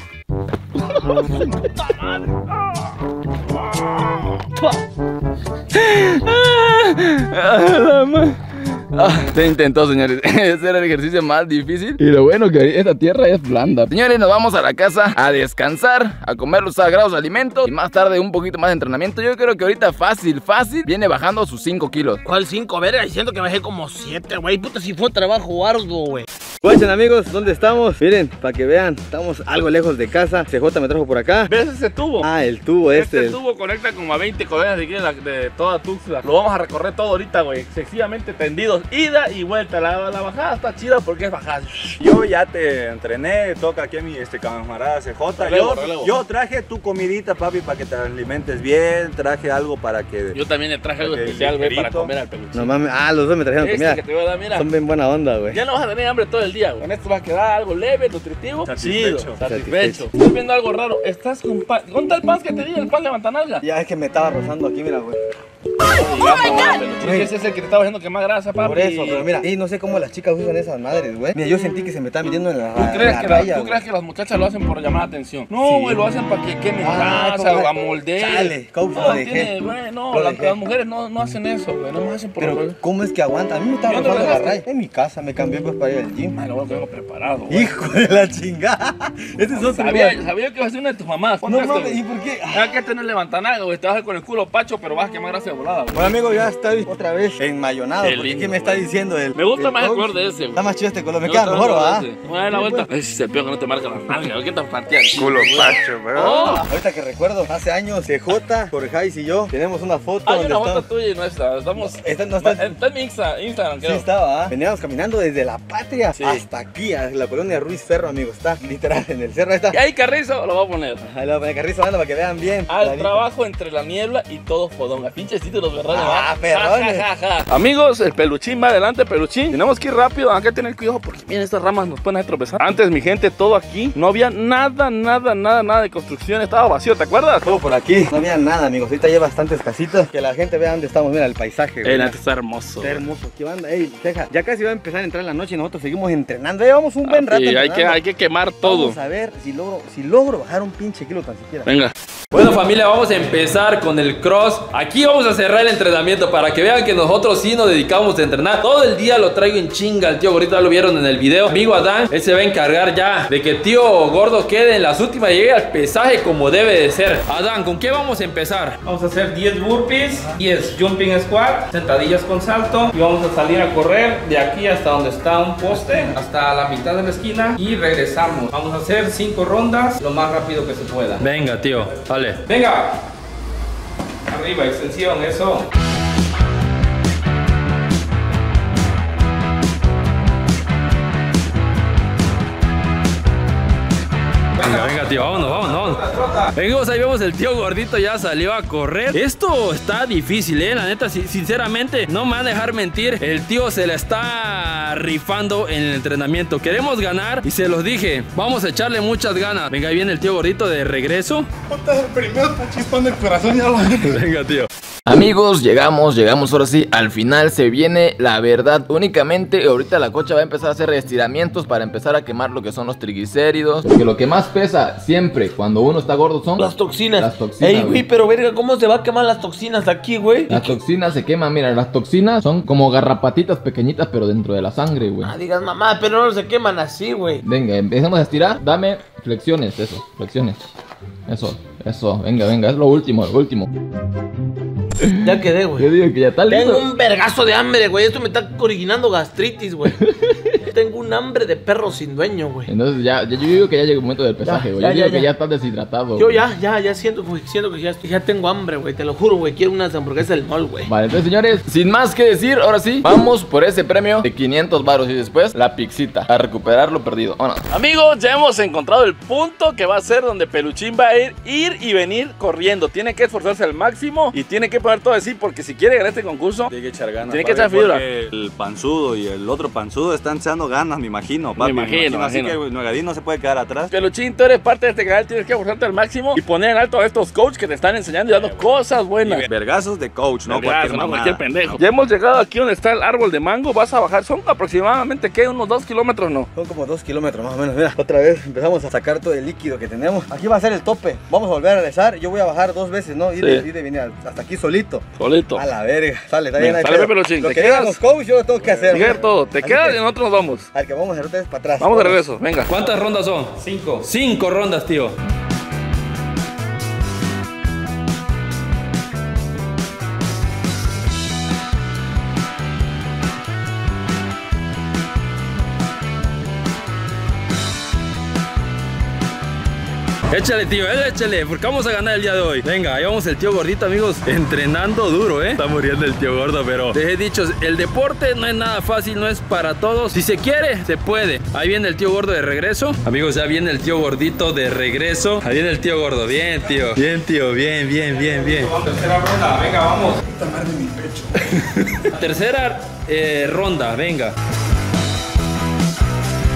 [SPEAKER 2] Ah, se intentó, señores. Ese era el ejercicio más difícil. Y lo bueno que esta tierra es blanda. Señores, nos vamos a la casa a descansar, a comer los sagrados alimentos y más tarde un poquito más de entrenamiento. Yo creo que ahorita fácil, fácil viene bajando sus cinco kilos.
[SPEAKER 9] ¿Cuál cinco? Verga, diciendo que bajé como siete, güey. Puta, si fue trabajo arduo, güey.
[SPEAKER 5] Guachen amigos, ¿dónde estamos? Miren, para que vean, estamos algo lejos de casa. C J me trajo por acá.
[SPEAKER 1] ¿Ves ese tubo?
[SPEAKER 5] Ah, el tubo este.
[SPEAKER 1] Este tubo conecta como a veinte colonias de aquí de, la- de toda Tuxtla. Lo vamos a recorrer todo ahorita, güey. Sencillamente tendidos, ida y vuelta. La, la bajada está chida porque es bajada.
[SPEAKER 7] Yo ya te entrené, toca aquí a mi este, camarada C J.
[SPEAKER 1] Relevo,
[SPEAKER 7] Yo,
[SPEAKER 1] relevo.
[SPEAKER 7] yo traje tu comidita, papi, para que te alimentes bien. Traje algo para que...
[SPEAKER 1] Yo también le traje algo
[SPEAKER 7] Ok,
[SPEAKER 1] especial, güey, para
[SPEAKER 7] ligerito.
[SPEAKER 1] comer al peluche.
[SPEAKER 5] No mames, ah, los dos me trajeron
[SPEAKER 1] Este
[SPEAKER 5] comida.
[SPEAKER 1] que te voy a dar, mira.
[SPEAKER 5] Son bien buena onda, güey.
[SPEAKER 1] Ya no vas a tener hambre todo el el día, güey. Con esto va a quedar algo leve, nutritivo,
[SPEAKER 7] Satisfecho.
[SPEAKER 1] chido, satisfecho. Estoy viendo algo raro. Estás con pan. ¿Dónde está el pan que te di? El pan levantanalga.
[SPEAKER 6] Ya es que me estaba rozando aquí, mira, güey.
[SPEAKER 1] Ese es el que te estaba haciendo que más grasa, papi.
[SPEAKER 6] Por eso, pero mira, y no sé cómo las chicas usan esas madres, güey. Mira, yo sentí que se me están metiendo en la,
[SPEAKER 1] ¿Tú crees,
[SPEAKER 6] la
[SPEAKER 1] que,
[SPEAKER 6] raya,
[SPEAKER 1] la, ¿tú crees que las muchachas lo hacen por llamar la atención? No, güey,
[SPEAKER 6] Sí.
[SPEAKER 1] lo hacen para que quemen
[SPEAKER 6] Ah,
[SPEAKER 1] grasa
[SPEAKER 6] como-
[SPEAKER 1] o amoldeen.
[SPEAKER 6] Chale, coach,
[SPEAKER 1] no,
[SPEAKER 6] lo dejé.
[SPEAKER 1] tiene, güey, no,
[SPEAKER 6] Lo
[SPEAKER 1] la-
[SPEAKER 6] dejé.
[SPEAKER 1] las mujeres no, no hacen eso, güey, no más hacen por
[SPEAKER 6] Pero,
[SPEAKER 1] lo
[SPEAKER 6] ¿cómo es que aguanta? A mí me estaba
[SPEAKER 1] ¿Dónde lo
[SPEAKER 6] rozando la
[SPEAKER 1] dejaste?
[SPEAKER 6] raya. En mi casa, me cambié pues para ir al gym.
[SPEAKER 1] Ay, lo vengo preparado, güey.
[SPEAKER 6] Hijo de la chingada. Este es otro,
[SPEAKER 1] Sabía,
[SPEAKER 6] güey.
[SPEAKER 1] sabía que iba a ser una de tus mamás. Ponte
[SPEAKER 6] No
[SPEAKER 1] esto,
[SPEAKER 6] mames,
[SPEAKER 1] güey.
[SPEAKER 6] ¿y por qué?
[SPEAKER 1] Ya que tener levantanaga, güey, te vas a ir con el culo pacho, pero vas a quemar grasa de volada, güey.
[SPEAKER 6] Bueno, amigo, ya estoy otra vez enmayonado.
[SPEAKER 1] Qué
[SPEAKER 6] Porque
[SPEAKER 1] lindo,
[SPEAKER 6] ¿qué me está
[SPEAKER 1] güey.
[SPEAKER 6] diciendo él?
[SPEAKER 1] Me gusta más el color de ese, güey.
[SPEAKER 6] Está más chido este color. Me
[SPEAKER 1] Me
[SPEAKER 6] queda
[SPEAKER 1] gusta
[SPEAKER 6] mejor,
[SPEAKER 1] más el
[SPEAKER 6] ¿va?
[SPEAKER 1] color de ese. Bueno, la vuelta. Ese es el peor que no te marca las nalgas, ¿qué tan partida?
[SPEAKER 6] Culo pacho, bro.
[SPEAKER 1] Oh.
[SPEAKER 6] Ahorita que recuerdo, hace años, C J, Jorge y yo tenemos una foto
[SPEAKER 1] Hay
[SPEAKER 6] donde
[SPEAKER 1] una foto
[SPEAKER 6] estamos-
[SPEAKER 1] tuya y nuestra. Estamos.
[SPEAKER 6] Esta no está-
[SPEAKER 1] Está en mi Insta- Instagram,
[SPEAKER 6] Sí
[SPEAKER 1] creo.
[SPEAKER 6] estaba, ¿ah? Veníamos caminando desde la patria
[SPEAKER 1] Sí.
[SPEAKER 6] hasta aquí, a la colonia Ruiz Ferro, amigo. Está literal en el cerro. Ahí está.
[SPEAKER 1] Y ahí Carrizo lo voy a poner.
[SPEAKER 6] Ahí lo voy a poner carrizo banda para que vean bien.
[SPEAKER 1] Al
[SPEAKER 6] Clarito.
[SPEAKER 1] trabajo entre la niebla y todo fodonga. Pinches títulos, ¿verdad?
[SPEAKER 6] Ah,
[SPEAKER 1] Ja,
[SPEAKER 6] perrones.
[SPEAKER 1] ja, ja, ja. Amigos, el peluchín va adelante, peluchín. Tenemos que ir rápido, hay que tener cuidado porque miren, estas ramas nos pueden tropezar. Antes, mi gente, todo aquí no había nada, nada, nada, nada de construcción. Estaba vacío, ¿te acuerdas?
[SPEAKER 6] Todo por aquí. No había nada, amigos. Ahorita hay bastantes casitas. Que la gente vea dónde estamos. Mira el paisaje. güey.
[SPEAKER 1] El antes está hermoso.
[SPEAKER 6] Está hermoso. ¿Qué banda? Ey, deja. Ya casi va a empezar a entrar la noche y nosotros seguimos entrenando. Ya llevamos un buen rato
[SPEAKER 1] Y hay que,
[SPEAKER 6] entrenando.
[SPEAKER 1] hay que quemar todo.
[SPEAKER 6] Vamos a ver si logro, si logro bajar un pinche kilo tan siquiera.
[SPEAKER 1] Venga.
[SPEAKER 3] Bueno, familia, vamos a empezar con el cross. Aquí vamos a cerrar el entrenamiento para que vean que nosotros sí nos dedicamos a entrenar. Todo el día lo traigo en chinga el tío gordito, ya lo vieron en el video. Amigo Adán, él se va a encargar ya de que tío gordo quede en las últimas y llegue al pesaje como debe de ser. Adán, ¿con qué vamos a empezar?
[SPEAKER 11] Vamos a hacer diez burpees, diez jumping squat, sentadillas con salto y vamos a salir a correr de aquí hasta donde está un poste, hasta la mitad de la esquina y regresamos. Vamos a hacer cinco rondas lo más rápido que se pueda.
[SPEAKER 3] Venga, tío, dale.
[SPEAKER 11] Venga. Arriba, extensión, eso.
[SPEAKER 3] Venga, venga, tío, vámonos, vámonos, vámonos. Venimos, ahí vemos el tío gordito ya salió a correr. Esto está difícil, eh, la neta, si- sinceramente, no me van a dejar mentir. El tío se la está rifando en el entrenamiento. Queremos ganar y se los dije, vamos a echarle muchas ganas. Venga, ahí viene el tío gordito de regreso.
[SPEAKER 10] El primero está chispando el corazón, ya lo
[SPEAKER 3] Venga, tío.
[SPEAKER 2] Amigos, llegamos, llegamos ahora sí, al final se viene la verdad. Únicamente ahorita la cocha va a empezar a hacer estiramientos para empezar a quemar lo que son los triglicéridos. Porque lo que más pesa siempre cuando uno está gordo son
[SPEAKER 9] Las toxinas.
[SPEAKER 2] Las toxinas,
[SPEAKER 9] Ey,
[SPEAKER 2] güey.
[SPEAKER 9] güey, pero verga, ¿cómo se va a quemar las toxinas aquí, güey?
[SPEAKER 2] Las toxinas se queman, mira, las toxinas son como garrapatitas pequeñitas pero dentro de la sangre, güey.
[SPEAKER 9] Ah, digas mamá, pero no se queman así, güey.
[SPEAKER 2] Venga, empecemos a estirar, dame flexiones, eso, flexiones. Eso, eso, venga, venga, es lo último, lo último.
[SPEAKER 9] Ya quedé, güey.
[SPEAKER 2] Yo digo que ya está listo.
[SPEAKER 9] Tengo un vergazo de hambre, güey. Esto me está originando gastritis, güey. Tengo un hambre de perro sin dueño, güey.
[SPEAKER 2] Entonces ya, ya- yo digo que ya llega el momento del pesaje, güey.
[SPEAKER 9] ya,
[SPEAKER 2] Yo digo
[SPEAKER 9] ya,
[SPEAKER 2] que
[SPEAKER 9] ya.
[SPEAKER 2] ya estás deshidratado.
[SPEAKER 9] Yo
[SPEAKER 2] güey.
[SPEAKER 9] ya, ya, ya siento, güey, siento que ya, ya tengo hambre, güey. Te lo juro, güey. Quiero unas hamburguesas del mall, güey.
[SPEAKER 2] Vale, entonces señores, sin más que decir, ahora sí, vamos por ese premio de quinientos varos y después la pixita, a recuperar lo perdido. Vámonos.
[SPEAKER 1] Amigos, ya hemos encontrado el punto que va a ser donde Peluchín va a ir, ir y venir corriendo. Tiene que esforzarse al máximo y tiene que poner todo de sí porque si quiere ganar este concurso,
[SPEAKER 7] Tiene que echar ganas.
[SPEAKER 1] tiene que
[SPEAKER 7] papi,
[SPEAKER 1] echar fibra.
[SPEAKER 7] porque el panzudo y el otro panzudo están echando ganas, me imagino, papi.
[SPEAKER 1] Me imagino,
[SPEAKER 7] Así
[SPEAKER 1] imagino.
[SPEAKER 7] que Nuegadín no se puede quedar atrás.
[SPEAKER 1] Peluchín, tú eres parte de este canal, tienes que esforzarte al máximo y poner en alto a estos coaches que te están enseñando y dando cosas buenas.
[SPEAKER 7] Y vergazos de coach, no
[SPEAKER 1] Vergas,
[SPEAKER 7] cualquier
[SPEAKER 1] no
[SPEAKER 7] mamada.
[SPEAKER 1] cualquier pendejo. Ya hemos llegado aquí donde está el árbol de mango. Vas a bajar, son aproximadamente, ¿qué? Unos dos kilómetros, ¿no?
[SPEAKER 6] Son como dos kilómetros más o menos. Mira, otra vez empezamos a sacar todo el líquido que tenemos. Aquí va a ser el tope. Vamos a volver a regresar. Yo voy a bajar dos veces, ¿no? Ir,
[SPEAKER 1] Sí.
[SPEAKER 6] ir de venir hasta aquí solito.
[SPEAKER 1] Solito.
[SPEAKER 6] A la verga. Sale, está
[SPEAKER 1] Bien,
[SPEAKER 6] bien. ahí,
[SPEAKER 1] sale,
[SPEAKER 6] pero
[SPEAKER 1] Peluchín,
[SPEAKER 6] Lo
[SPEAKER 1] ¿te
[SPEAKER 6] que digan
[SPEAKER 1] quedas?
[SPEAKER 6] los coaches, yo lo tengo que hacer.
[SPEAKER 1] Miguel, todo. Te
[SPEAKER 6] Así
[SPEAKER 1] quedas
[SPEAKER 6] que-
[SPEAKER 1] y nosotros nos vamos.
[SPEAKER 6] Al que vamos a hacer ustedes para atrás.
[SPEAKER 1] Vamos de regreso, venga.
[SPEAKER 3] ¿Cuántas rondas son?
[SPEAKER 11] Cinco.
[SPEAKER 3] Cinco rondas, tío. Échale, tío, échale, porque vamos a ganar el día de hoy. Venga, ahí vamos el tío gordito, amigos, entrenando duro, ¿eh? Está muriendo el tío gordo, pero les he dicho, el deporte no es nada fácil, no es para todos. Si se quiere, se puede. Ahí viene el tío gordo de regreso. Amigos, ya viene el tío gordito de regreso. Ahí viene el tío gordo. Bien, tío. Bien, tío, bien, bien, bien, bien.
[SPEAKER 11] Tercera ronda, venga, vamos.
[SPEAKER 3] Tercera eh, ronda, venga.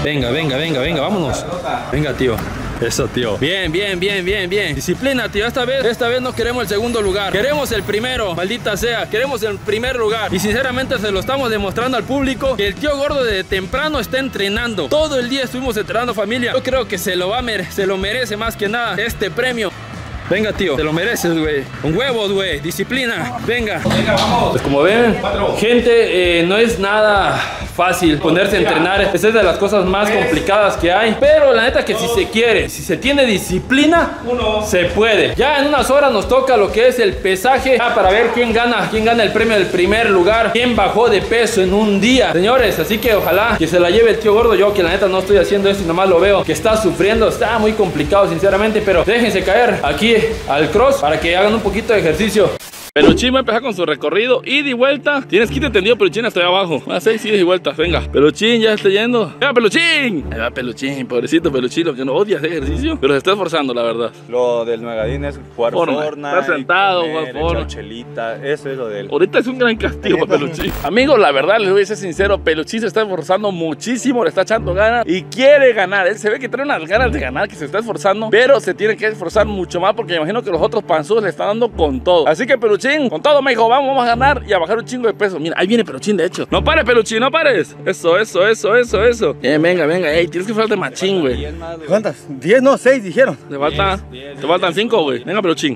[SPEAKER 3] Venga, venga, venga, venga, vámonos. Venga, tío. Eso, tío. Bien, bien, bien, bien, bien. Disciplina, tío. Esta vez, esta vez no queremos el segundo lugar. Queremos el primero, maldita sea. Queremos el primer lugar. Y sinceramente se lo estamos demostrando al público que el tío gordo de temprano está entrenando. Todo el día estuvimos entrenando, familia. Yo creo que se lo va a mere- se lo merece más que nada este premio. Venga, tío, te lo mereces, güey. Con huevos, güey. Disciplina. Venga. Venga, vamos. Pues como ven, gente, eh, no es nada fácil ponerse a entrenar. Esa es de las cosas más complicadas que hay. Pero la neta que si se quiere, si se tiene disciplina, se puede. Ya en unas horas nos toca lo que es el pesaje. Ya para ver quién gana, quién gana el premio del primer lugar. Quién bajó de peso en un día. Señores, así que ojalá que se la lleve el tío gordo. Yo que la neta no estoy haciendo esto y nomás lo veo que está sufriendo. Está muy complicado, sinceramente. Pero déjense caer aquí al cross para que hagan un poquito de ejercicio.
[SPEAKER 1] Peluchín va a empezar con su recorrido, ida y vuelta. Tienes que ir entendido, Peluchín, hasta ahí abajo. A seis idas y vueltas, venga. Peluchín, ya está yendo. ¡Venga, Peluchín! Ahí va Peluchín, pobrecito Peluchín, lo que no odia hacer ejercicio, pero se está esforzando, la verdad.
[SPEAKER 7] Lo del Nuegadín es jugar
[SPEAKER 1] Fortnite.
[SPEAKER 7] Fortnite.
[SPEAKER 1] Está sentado,
[SPEAKER 7] comer,
[SPEAKER 1] jugar Fortnite.
[SPEAKER 7] echar chelita, eso es lo de él.
[SPEAKER 1] Ahorita es un gran castigo para Peluchín. Amigos, la verdad, les voy a ser sincero, Peluchín se está esforzando muchísimo, le está echando ganas y quiere ganar. Él se ve que trae unas ganas de ganar, que se está esforzando, pero se tiene que esforzar mucho más porque me imagino que los otros panzudos le están dando con todo. Así que Peluchín, con todo, me dijo, vamos, vamos a ganar y a bajar un chingo de peso. Mira, ahí viene Peluchín, de hecho. No pares, Peluchín, no pares. Eso, eso, eso, eso, eso. Bien, venga, venga, ey, tienes que faltar machín, güey.
[SPEAKER 6] ¿Cuántas? Diez, no, seis dijeron.
[SPEAKER 1] Te faltan, te faltan cinco, güey. Venga, Peluchín.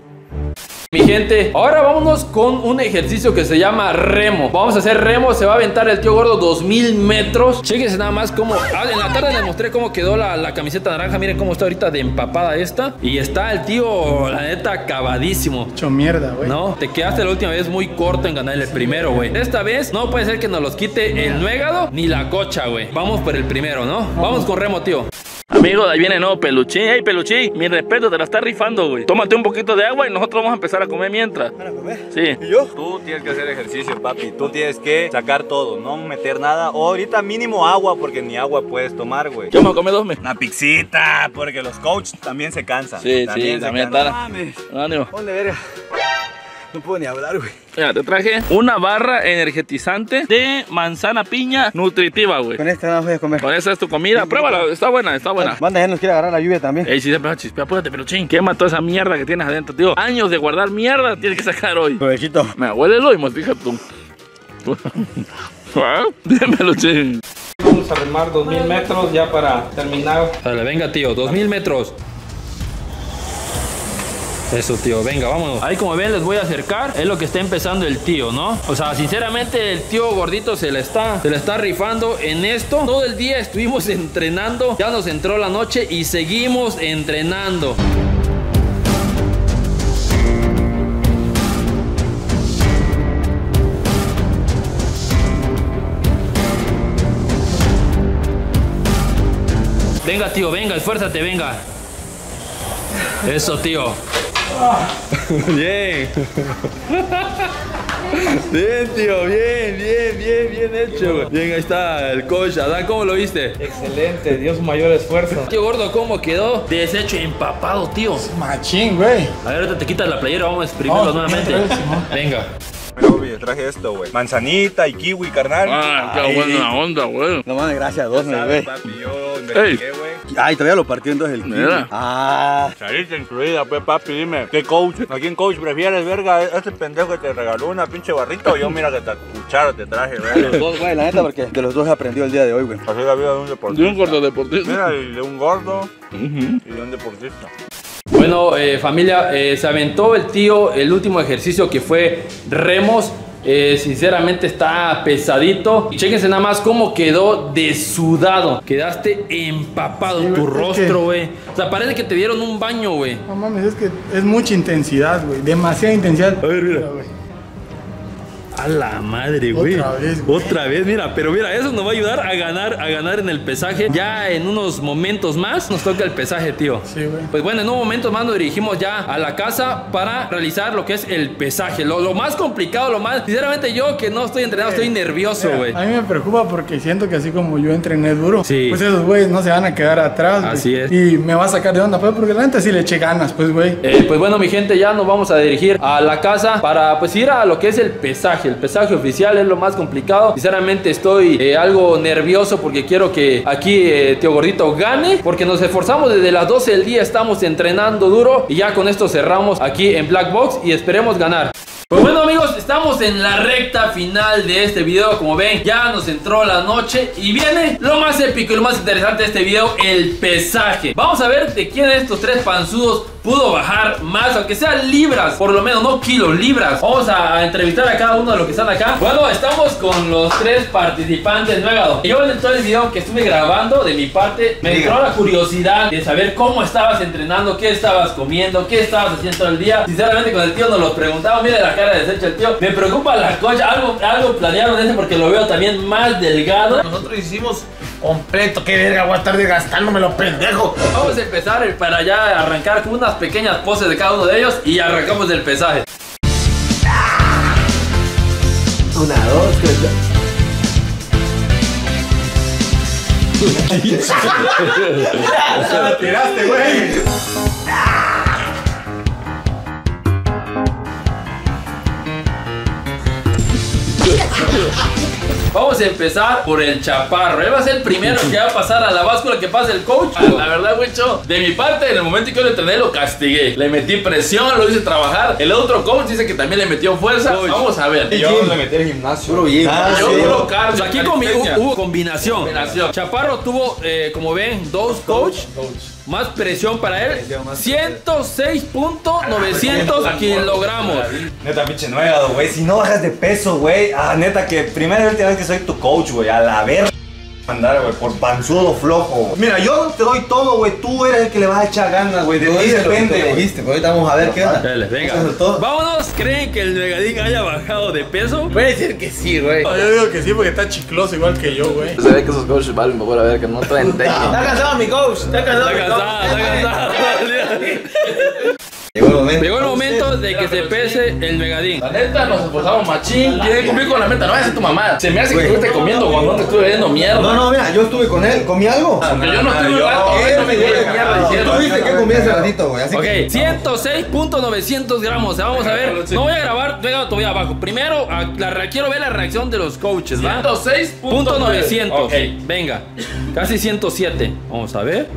[SPEAKER 3] Mi gente, ahora vámonos con un ejercicio que se llama remo. Vamos a hacer remo, se va a aventar el tío gordo dos mil metros. Chéquense nada más cómo, ah, en la tarde les mostré cómo quedó la, la camiseta naranja. Miren cómo está ahorita de empapada esta. Y está el tío, la neta, acabadísimo.
[SPEAKER 10] Hecho mierda, güey.
[SPEAKER 3] No, te quedaste la última vez muy corto en ganar el primero, güey. Esta vez no puede ser que nos los quite el nuegado ni la cocha, güey. Vamos por el primero, ¿no? Vamos con remo, tío.
[SPEAKER 1] Amigos, ahí viene nuevo Peluchín. Hey, Peluchín, mi respeto, te la está rifando, güey. Tómate un poquito de agua y nosotros vamos a empezar a comer mientras.
[SPEAKER 6] ¿Para comer?
[SPEAKER 1] Sí.
[SPEAKER 6] ¿Y yo?
[SPEAKER 7] Tú tienes que hacer ejercicio, papi. Tú tienes que sacar todo, no meter nada. O ahorita mínimo agua, porque ni agua puedes tomar, güey.
[SPEAKER 1] ¿Qué vamos a comer, dos me?
[SPEAKER 7] Una pixita, porque los coaches también se cansan.
[SPEAKER 1] Sí,
[SPEAKER 7] también
[SPEAKER 1] sí,
[SPEAKER 7] se
[SPEAKER 1] también
[SPEAKER 7] cansan.
[SPEAKER 1] está.
[SPEAKER 6] Mames.
[SPEAKER 1] Ánimo.
[SPEAKER 6] ¿Dónde verga? No puedo ni hablar, güey.
[SPEAKER 1] Mira, te traje una barra energetizante de manzana piña nutritiva, güey.
[SPEAKER 6] Con esta nada más voy a comer.
[SPEAKER 1] Con esa es tu comida. Pruébala, está buena, está buena.
[SPEAKER 6] Banda, ya nos quiere agarrar la lluvia también.
[SPEAKER 1] Ey, si se pega chispea, apúrate, Peluchín. Quema toda esa mierda que tienes adentro, tío. Años de guardar mierda tienes que sacar hoy.
[SPEAKER 6] Provechito.
[SPEAKER 1] Me huélelo y mastica tú. Bien, Peluchín.
[SPEAKER 11] Vamos a remar dos mil metros ya para terminar.
[SPEAKER 3] Dale, venga, tío, dos mil metros. Eso, tío, venga, vámonos. Ahí como ven les voy a acercar. Es lo que está empezando el tío, ¿no? O sea, sinceramente el tío gordito se le está Se le está rifando en esto. Todo el día estuvimos entrenando. Ya nos entró la noche y seguimos entrenando. Venga, tío, venga, esfuérzate, venga. Eso, tío. Bien. Bien, tío, bien, bien, bien, bien hecho, güey. Bien, ahí está el coach. Adán, ¿cómo lo viste?
[SPEAKER 11] Excelente, dio su mayor esfuerzo.
[SPEAKER 3] Tío gordo, ¿cómo quedó? Deshecho, empapado, tío.
[SPEAKER 10] Machín, güey.
[SPEAKER 3] A ver, ahorita te quitas la playera, vamos a exprimirlo
[SPEAKER 10] Vamos,
[SPEAKER 3] nuevamente.
[SPEAKER 10] otra vez, Simón.
[SPEAKER 3] Venga.
[SPEAKER 7] Pero, obvio, traje esto, güey. Manzanita y kiwi, carnal.
[SPEAKER 1] Ah, qué
[SPEAKER 7] Ay.
[SPEAKER 1] buena onda, güey.
[SPEAKER 6] No mames, gracias a dos,
[SPEAKER 7] ¿Sabes,
[SPEAKER 6] güey.
[SPEAKER 7] papi? Yo investigué, güey.
[SPEAKER 6] Ay, todavía lo partió en dos el kiwi.
[SPEAKER 1] Mira.
[SPEAKER 6] Ah.
[SPEAKER 7] Saliste incluida, pues, papi, dime. ¿Qué coach? ¿A quién coach prefieres, verga? ¿Este pendejo que te regaló una pinche barrita o yo, mira, que te cuchara te traje,
[SPEAKER 6] De
[SPEAKER 7] verga?
[SPEAKER 6] los dos, güey, la neta, porque de los dos aprendió el día de hoy, güey.
[SPEAKER 7] Así es la vida de un deportista.
[SPEAKER 1] De un gordo deportista.
[SPEAKER 7] Mira, y de un gordo
[SPEAKER 1] Ujú.
[SPEAKER 7] y de un deportista.
[SPEAKER 3] Bueno, eh, familia, eh, se aventó el tío el último ejercicio que fue remos. Eh, sinceramente está pesadito. Y chéquense nada más cómo quedó desudado. Quedaste empapado,
[SPEAKER 10] Sí,
[SPEAKER 3] tu
[SPEAKER 10] güey, es
[SPEAKER 3] rostro, güey. O sea, parece que te dieron un baño, güey.
[SPEAKER 10] No mames, es que es mucha intensidad, güey. Demasiada intensidad.
[SPEAKER 3] A ver, mira.
[SPEAKER 10] güey.
[SPEAKER 3] A la madre, güey.
[SPEAKER 10] Otra vez, güey.
[SPEAKER 3] Otra vez, mira. Pero mira, eso nos va a ayudar a ganar, a ganar en el pesaje. Ya en unos momentos más nos toca el pesaje, tío.
[SPEAKER 10] Sí, güey.
[SPEAKER 3] Pues bueno, en unos momentos más nos dirigimos ya a la casa para realizar lo que es el pesaje. Lo, lo más complicado, lo más... Sinceramente yo que no estoy entrenado, estoy nervioso,
[SPEAKER 10] Mira,
[SPEAKER 3] güey.
[SPEAKER 10] a mí me preocupa porque siento que así como yo entrené duro,
[SPEAKER 3] Sí.
[SPEAKER 10] pues esos güeyes no se van a quedar atrás, güey.
[SPEAKER 3] Así es.
[SPEAKER 10] Y me va a sacar de onda, pues, porque la neta sí le eché ganas, pues, güey.
[SPEAKER 3] Eh, pues bueno, mi gente, ya nos vamos a dirigir a la casa para pues ir a lo que es el pesaje. pesaje. El pesaje oficial es lo más complicado. Sinceramente estoy eh, algo nervioso porque quiero que aquí eh, Tío Gordito gane, porque nos esforzamos desde las doce del día, estamos entrenando duro y ya con esto cerramos aquí en Black Box y esperemos ganar. Pues bueno amigos, estamos en la recta final de este video. Como ven, ya nos entró la noche y viene lo más épico y lo más interesante de este video, el pesaje. Vamos a ver de quién de estos tres panzudos pudo bajar más, aunque sean libras, por lo menos, no kilos, libras. Vamos a, a entrevistar a cada uno de los que están acá. Bueno, estamos con los tres participantes nuevos. Yo en todo el video que estuve grabando, de mi parte, me entró la curiosidad de saber cómo estabas entrenando, qué estabas comiendo, qué estabas haciendo todo el día. Sinceramente, con el tío nos lo preguntaba. Mira la cara de deshecho el tío. Me preocupa la cocha, algo, algo planearon ese porque lo veo también más delgado.
[SPEAKER 9] Nosotros hicimos completo. Qué verga, voy a estar desgastándome los pendejos.
[SPEAKER 3] Vamos a empezar para ya arrancar con unas pequeñas poses de cada uno de ellos y arrancamos el pesaje.
[SPEAKER 5] Una, dos, tres.
[SPEAKER 7] Ya la tiraste, güey.
[SPEAKER 3] Vamos a empezar por el chaparro. Él va a ser el primero que va a pasar a la báscula que pasa el coach. La verdad, Wicho, de mi parte, en el momento que yo lo entrené, lo castigué. Le metí presión, lo hice trabajar. El otro coach dice que también le metió fuerza. Coach. Vamos a ver.
[SPEAKER 7] Yo le metí al gimnasio. Puro
[SPEAKER 3] bien. Ah, yo
[SPEAKER 7] sí.
[SPEAKER 3] puro cardio.
[SPEAKER 7] Aquí
[SPEAKER 3] combi hubo combinación. combinación. Chaparro tuvo, eh, como ven, dos coach. coach. Más presión para él. ciento seis punto novecientos kilogramos.
[SPEAKER 7] Neta, pinche nuegado, güey. Si no bajas de peso, güey. Ah, neta, que primera y última vez que soy tu coach, güey. A la verga. Andar, güey, por panzudo flojo. Mira, yo te doy todo, güey. Tú eres el que le vas a echar ganas, güey. De ti depende, güey.
[SPEAKER 5] Viste, pues ahorita vamos a ver qué onda.
[SPEAKER 3] Dale, venga. Vámonos. ¿Creen que el Megadín haya bajado de peso?
[SPEAKER 9] Puede ser que sí, güey.
[SPEAKER 10] No, yo digo que sí porque está chicloso igual que yo, güey.
[SPEAKER 2] Se ve que esos coaches valen por a ver que no traen técnica.
[SPEAKER 9] Está cansado mi coach. Está cansado.
[SPEAKER 3] Está cansado, está cansado.
[SPEAKER 5] Llegó el momento.
[SPEAKER 3] Llegó el momento de que se pese el Megadín.
[SPEAKER 1] La neta, nos esforzamos machín. Tiene que cumplir con la meta. No vayas a tu mamá. Se me hace que estuviste comiendo cuando te estuve viendo mierda.
[SPEAKER 5] No, no, mira, yo estuve con él. ¿Comí algo?
[SPEAKER 1] Porque yo no estuve un rato. No me digas mierda diciendo.
[SPEAKER 5] Tú viste que comí hace ratito, güey. Así
[SPEAKER 3] Ok,
[SPEAKER 5] que.
[SPEAKER 3] ciento seis punto novecientos gramos. Vamos a ver. No voy a grabar, voy a todavía abajo. Primero, a- la, quiero ver la reacción de los coaches, ¿va?
[SPEAKER 1] ciento seis
[SPEAKER 3] Punto novecientos.
[SPEAKER 1] Ok.
[SPEAKER 3] Venga, casi ciento siete. Vamos a ver.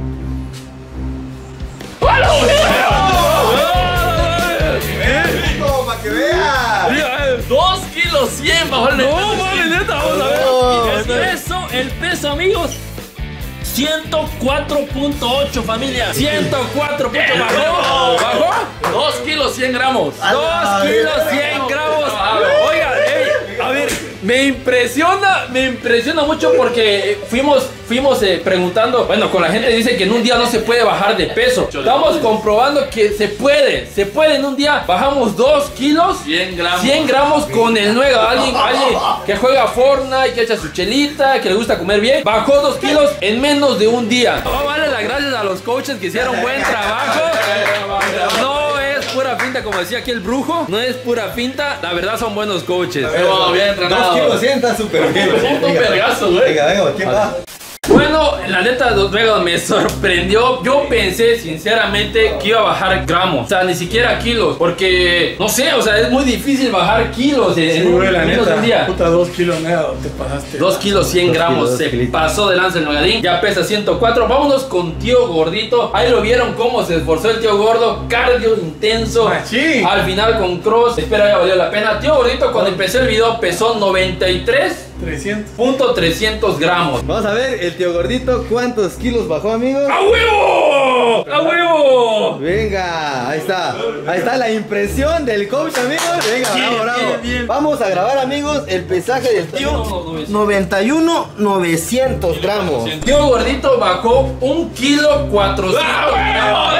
[SPEAKER 5] Para que veas.
[SPEAKER 1] dos kilos cien bajo el
[SPEAKER 3] No, vale, neta, vamos a ver.
[SPEAKER 5] No,
[SPEAKER 3] el peso, el peso, amigos. ciento cuatro punto ocho, familia. ciento cuatro punto ocho. ¿Bajó? ¿Bajó?
[SPEAKER 1] dos kilos cien gramos.
[SPEAKER 3] dos kilos cien gramos. Oiga, ey, a ver, me impresiona, me impresiona mucho porque fuimos, fuimos eh, preguntando, bueno, con la gente dice que en un día no se puede bajar de peso. Estamos comprobando que se puede, se puede en un día. Bajamos dos kilos,
[SPEAKER 1] cien gramos.
[SPEAKER 3] cien gramos con el nuevo. Alguien, alguien que juega Fortnite, que echa su chelita, que le gusta comer bien, bajó dos kilos en menos de un día. Vamos a darle las gracias a los coaches que hicieron buen trabajo. No es pura finta, como decía aquí el brujo. No es pura finta, la verdad son buenos coaches.
[SPEAKER 1] Pero bien entrenado.
[SPEAKER 5] Dos kilos cien está súper bien.
[SPEAKER 1] Punto
[SPEAKER 5] Venga,
[SPEAKER 1] vergazo, güey.
[SPEAKER 5] Venga, venga, ¿quién va?
[SPEAKER 3] Bueno, la neta, luego me sorprendió. Yo pensé sinceramente que iba a bajar gramos, o sea, ni siquiera kilos, porque no sé, o sea, es muy difícil bajar kilos en,
[SPEAKER 10] Sí,
[SPEAKER 3] en un,
[SPEAKER 10] güey, la
[SPEAKER 3] menos de
[SPEAKER 10] neta.
[SPEAKER 3] un día.
[SPEAKER 10] Puta, dos kilos, nada, te pasaste.
[SPEAKER 3] dos kilos cien gramos, se pasó de lanza el Megadín. Ya pesa ciento cuatro. Vámonos con Tío Gordito. Ahí lo vieron cómo se esforzó el Tío Gordo. Cardio intenso.
[SPEAKER 10] Machín.
[SPEAKER 3] Al final con cross. Espero haya valido la pena. Tío Gordito, cuando empecé el video, pesó noventa y tres
[SPEAKER 10] trescientos.
[SPEAKER 3] punto trescientos gramos.
[SPEAKER 5] Vamos a ver, el tío gordito, ¿cuántos kilos bajó, amigos?
[SPEAKER 3] ¡A huevo! ¡A huevo!
[SPEAKER 5] Venga, ahí está. Ahí está la impresión del coach, amigos. Venga,
[SPEAKER 3] Bien,
[SPEAKER 5] bravo, bravo.
[SPEAKER 3] bien, bien.
[SPEAKER 5] Vamos a grabar, amigos, el pesaje del tío. noventa y uno novecientos gramos.
[SPEAKER 3] Tío Gordito bajó un kilo cuatrocientos gramos.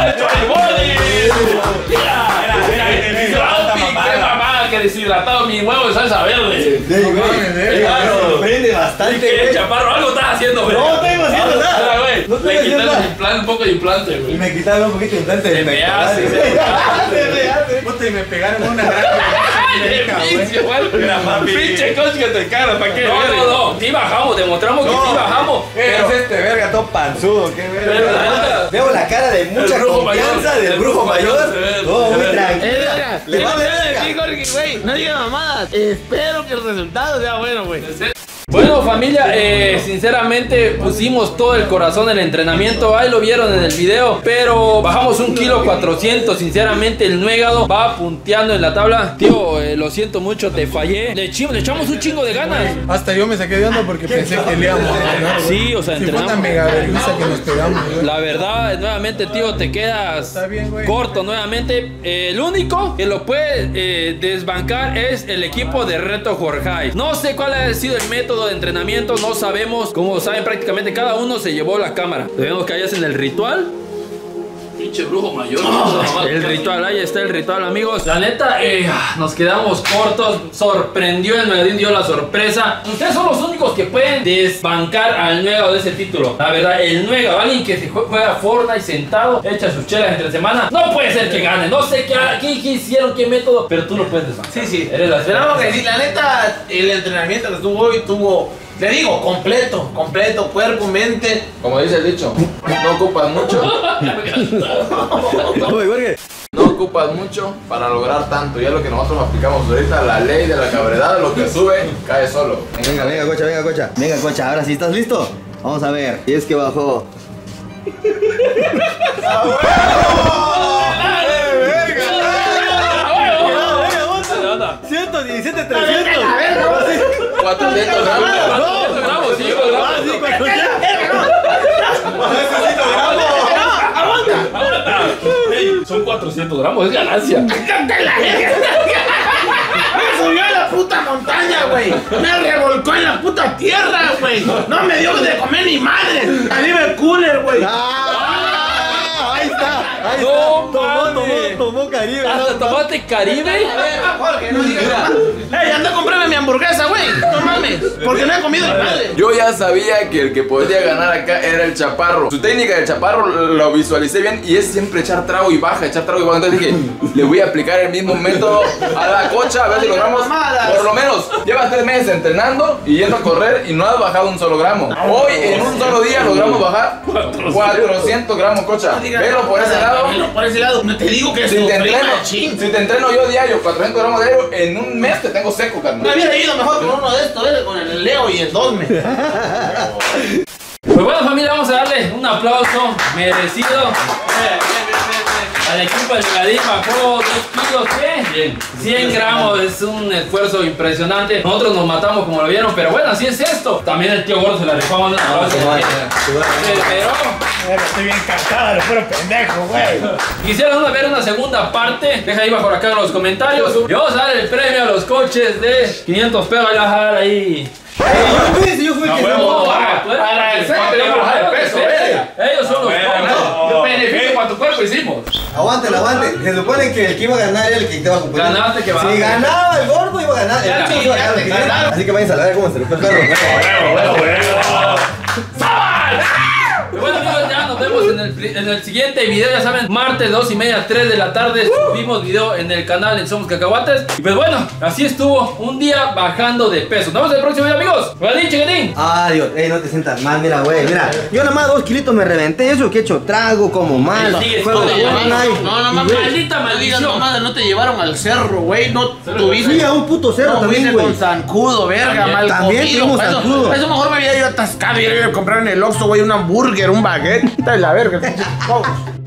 [SPEAKER 3] Que deshidratado mi huevo de salsa verde.
[SPEAKER 5] Claro, sorprende bastante.
[SPEAKER 3] ¿Qué, Chaparro? Algo estás haciendo, güey.
[SPEAKER 5] No estoy haciendo nada.
[SPEAKER 3] güey.
[SPEAKER 5] No estoy
[SPEAKER 3] Le
[SPEAKER 5] haciendo
[SPEAKER 3] quitaron
[SPEAKER 5] nada.
[SPEAKER 3] implante, un poco de implante,
[SPEAKER 5] Y
[SPEAKER 3] güey.
[SPEAKER 5] me quitaron un poquito de implante de
[SPEAKER 3] Se me
[SPEAKER 5] pectoral.
[SPEAKER 3] hace,
[SPEAKER 5] Se
[SPEAKER 3] se me
[SPEAKER 5] hace, se hace.
[SPEAKER 10] Puta, y me pegaron una gran.
[SPEAKER 3] ¡Ay, qué vicio, güey! Pinche coach que te cara, ¿para qué? No, no, no. Sí bajamos, demostramos que sí bajamos.
[SPEAKER 7] Pero es este verga todo panzudo, qué
[SPEAKER 3] Pero la
[SPEAKER 7] verga.
[SPEAKER 3] neta,
[SPEAKER 5] Veo la cara de mucha
[SPEAKER 3] El brujo
[SPEAKER 5] confianza
[SPEAKER 3] mayor.
[SPEAKER 5] del
[SPEAKER 3] El
[SPEAKER 5] brujo
[SPEAKER 3] brujo mayor
[SPEAKER 5] mayor.
[SPEAKER 3] se ve,
[SPEAKER 5] Todo
[SPEAKER 3] se
[SPEAKER 5] muy
[SPEAKER 3] ve.
[SPEAKER 5] tranquilo.
[SPEAKER 9] verga.
[SPEAKER 5] Le vale verga.
[SPEAKER 9] Sí, Jorge, güey. No digas mamadas. Espero que el resultado sea bueno, güey.
[SPEAKER 3] Bueno, familia, eh, sinceramente pusimos todo el corazón en el entrenamiento. Ahí lo vieron en el video. Pero bajamos un kilo cuatrocientos. Sinceramente, el nuegado va punteando en la tabla. Tío, eh, lo siento mucho, te fallé. Le, echim- le echamos un chingo de ganas.
[SPEAKER 10] Hasta yo me saqué de onda porque pensé que le íbamos a ganar.
[SPEAKER 3] Sí, o sea,
[SPEAKER 10] Si fue una
[SPEAKER 3] entrenamos.
[SPEAKER 10] mega vergüenza que nos pegamos, güey.
[SPEAKER 3] La verdad, nuevamente, tío, te quedas
[SPEAKER 10] Está bien, güey.
[SPEAKER 3] corto nuevamente. Eh, el único que lo puede eh, desbancar es el equipo de Reto Jorge. No sé cuál ha sido el método de entrenamiento, no sabemos. Como saben, prácticamente cada uno se llevó la cámara. Vemos que ahí hacen el ritual.
[SPEAKER 1] Pinche brujo mayor.
[SPEAKER 3] El ritual, ahí está el ritual, amigos. La neta, eh, nos quedamos cortos. Sorprendió el Nuegadín, dio la sorpresa. Ustedes son los únicos que pueden desbancar al Nuegado de ese título. La verdad, el Nuegado, alguien que se juega Fortnite sentado, echa sus chelas entre semana, no puede ser que gane. No sé qué, qué, qué hicieron, qué método, pero tú lo puedes desbancar.
[SPEAKER 9] Sí, sí.
[SPEAKER 3] Eres la
[SPEAKER 9] Tenemos que decir, la neta, el entrenamiento que estuvo hoy tuvo, le digo, completo, completo, cuerpo, mente.
[SPEAKER 2] Como dice el dicho, no ocupas mucho.
[SPEAKER 5] Oye, Jorge.
[SPEAKER 2] No ocupas mucho para lograr tanto. Y es lo que nosotros aplicamos ahorita, la ley de la cabredad. Lo que sube, cae solo.
[SPEAKER 5] Venga, venga, cocha, venga, cocha. Venga, cocha, ahora sí, ¿estás listo? Vamos a ver. Y es que bajó. ciento diecisiete, trescientos.
[SPEAKER 2] cuatrocientos gramos.
[SPEAKER 3] cuatrocientos gramos, sí, Ey, son cuatrocientos gramos, es ganancia.
[SPEAKER 9] ¡Me subió a la puta montaña, güey! ¡Me revolcó en la puta tierra, güey! ¡No me dio de comer ni madre! ¡Arriba el cooler, güey!
[SPEAKER 5] ¡Ah! Ahí está, ahí
[SPEAKER 3] No,
[SPEAKER 5] está. Tomó,
[SPEAKER 3] mames.
[SPEAKER 5] tomó, tomó Caribe.
[SPEAKER 3] ¿Hasta tomaste Caribe?
[SPEAKER 9] Jorge, no digas nada. ¡Ey, anda a comprarme mi hamburguesa, güey! ¡No mames! Porque no he comido ni madre.
[SPEAKER 2] Yo ya sabía que el que podía ganar acá era el Chaparro. Su técnica del Chaparro lo visualicé bien y es siempre echar trago y baja, echar trago y baja. Entonces dije, le voy a aplicar el mismo método a la cocha, a ver si logramos. Por lo menos, llevas tres meses entrenando y yendo a correr y no has bajado un solo gramo. Hoy, en un solo día, logramos bajar cuatrocientos gramos, cocha. Velo por ese lado.
[SPEAKER 9] Velo por ese lado. No te digo que
[SPEAKER 2] Si
[SPEAKER 9] es
[SPEAKER 2] te entreno,
[SPEAKER 9] machín.
[SPEAKER 2] si te entreno yo diario, cuatrocientos gramos diario, en un mes te tengo seco, carnal.
[SPEAKER 9] Me hubiera ido mejor con uno de estos, ¿eh? Con el Leo y el Dosme.
[SPEAKER 3] Pues bueno, familia, vamos a darle un aplauso merecido al equipo del Nuegadín. Bajó dos kilos, ¿qué? Bien, cien gramos, es un esfuerzo impresionante. Nosotros nos matamos como lo vieron, pero bueno, así es esto. También el tío gordo se la rifó mandando un abrazo. Pero
[SPEAKER 10] Estoy bien cansado, de puro pendejo, güey.
[SPEAKER 3] quisieran ver una segunda parte, deja ahí bajo acá en los comentarios. Y vamos a dar el premio a los coaches de quinientos pesos. Ahí la dejar ahí.
[SPEAKER 5] Yo fui, yo fui el que
[SPEAKER 3] huevo,
[SPEAKER 5] no.
[SPEAKER 3] ah, tú eres-
[SPEAKER 1] Para el
[SPEAKER 3] Para
[SPEAKER 1] centro,
[SPEAKER 3] el
[SPEAKER 1] bajar de
[SPEAKER 3] peso,
[SPEAKER 1] peso,
[SPEAKER 3] verga. Ellos son los
[SPEAKER 1] Bueno,
[SPEAKER 3] coaches.
[SPEAKER 1] yo beneficio cuánto cuerpo hicimos.
[SPEAKER 5] Aguanten, aguanten. Se supone que el que iba a ganar era el que estaba a competir.
[SPEAKER 3] Ganaste que
[SPEAKER 5] Si
[SPEAKER 3] bajaste.
[SPEAKER 5] ganaba el gordo, iba a ganar. El
[SPEAKER 3] Ya,
[SPEAKER 5] chico iba a ganar.
[SPEAKER 9] ya,
[SPEAKER 5] el que
[SPEAKER 9] ya,
[SPEAKER 5] ganara.
[SPEAKER 9] ya.
[SPEAKER 5] Así que vayan a ver cómo se le fue el perro.
[SPEAKER 1] Bueno, bueno, bueno.
[SPEAKER 3] Y bueno, amigos, ya nos vemos en el, pri- en el siguiente video. Ya saben, martes dos y media, tres de la tarde subimos video en el canal en Somos Cacahuates. Y pues bueno, así estuvo un día bajando de peso. Nos vemos en el próximo video, amigos. Buenas chiquitín.
[SPEAKER 5] Adiós, ey, no te sientas mal, mira, güey, mira. Yo nada más dos kilitos me reventé, eso que he hecho trago, como mal.
[SPEAKER 3] Ahí sigues
[SPEAKER 5] Juego
[SPEAKER 3] todo,
[SPEAKER 5] de
[SPEAKER 3] ya,
[SPEAKER 5] Fortnite.
[SPEAKER 9] No, no,
[SPEAKER 5] Y,
[SPEAKER 9] mames.
[SPEAKER 5] güey,
[SPEAKER 3] Maldita maldición.
[SPEAKER 9] No, madre, no te llevaron al cerro, güey. No tuviste.
[SPEAKER 5] Fui a un puto cerro
[SPEAKER 9] No,
[SPEAKER 5] también,
[SPEAKER 9] fuiste
[SPEAKER 5] güey.
[SPEAKER 9] con zancudo, verga,
[SPEAKER 3] También.
[SPEAKER 9] mal
[SPEAKER 5] También
[SPEAKER 9] comido.
[SPEAKER 5] tuvimos
[SPEAKER 9] Eso-
[SPEAKER 5] zancudo.
[SPEAKER 9] Eso mejor me había ido atascado y iba a comprar en el Oxxo, güey, un hamburger, un baguette. Está de la verga. Vamos.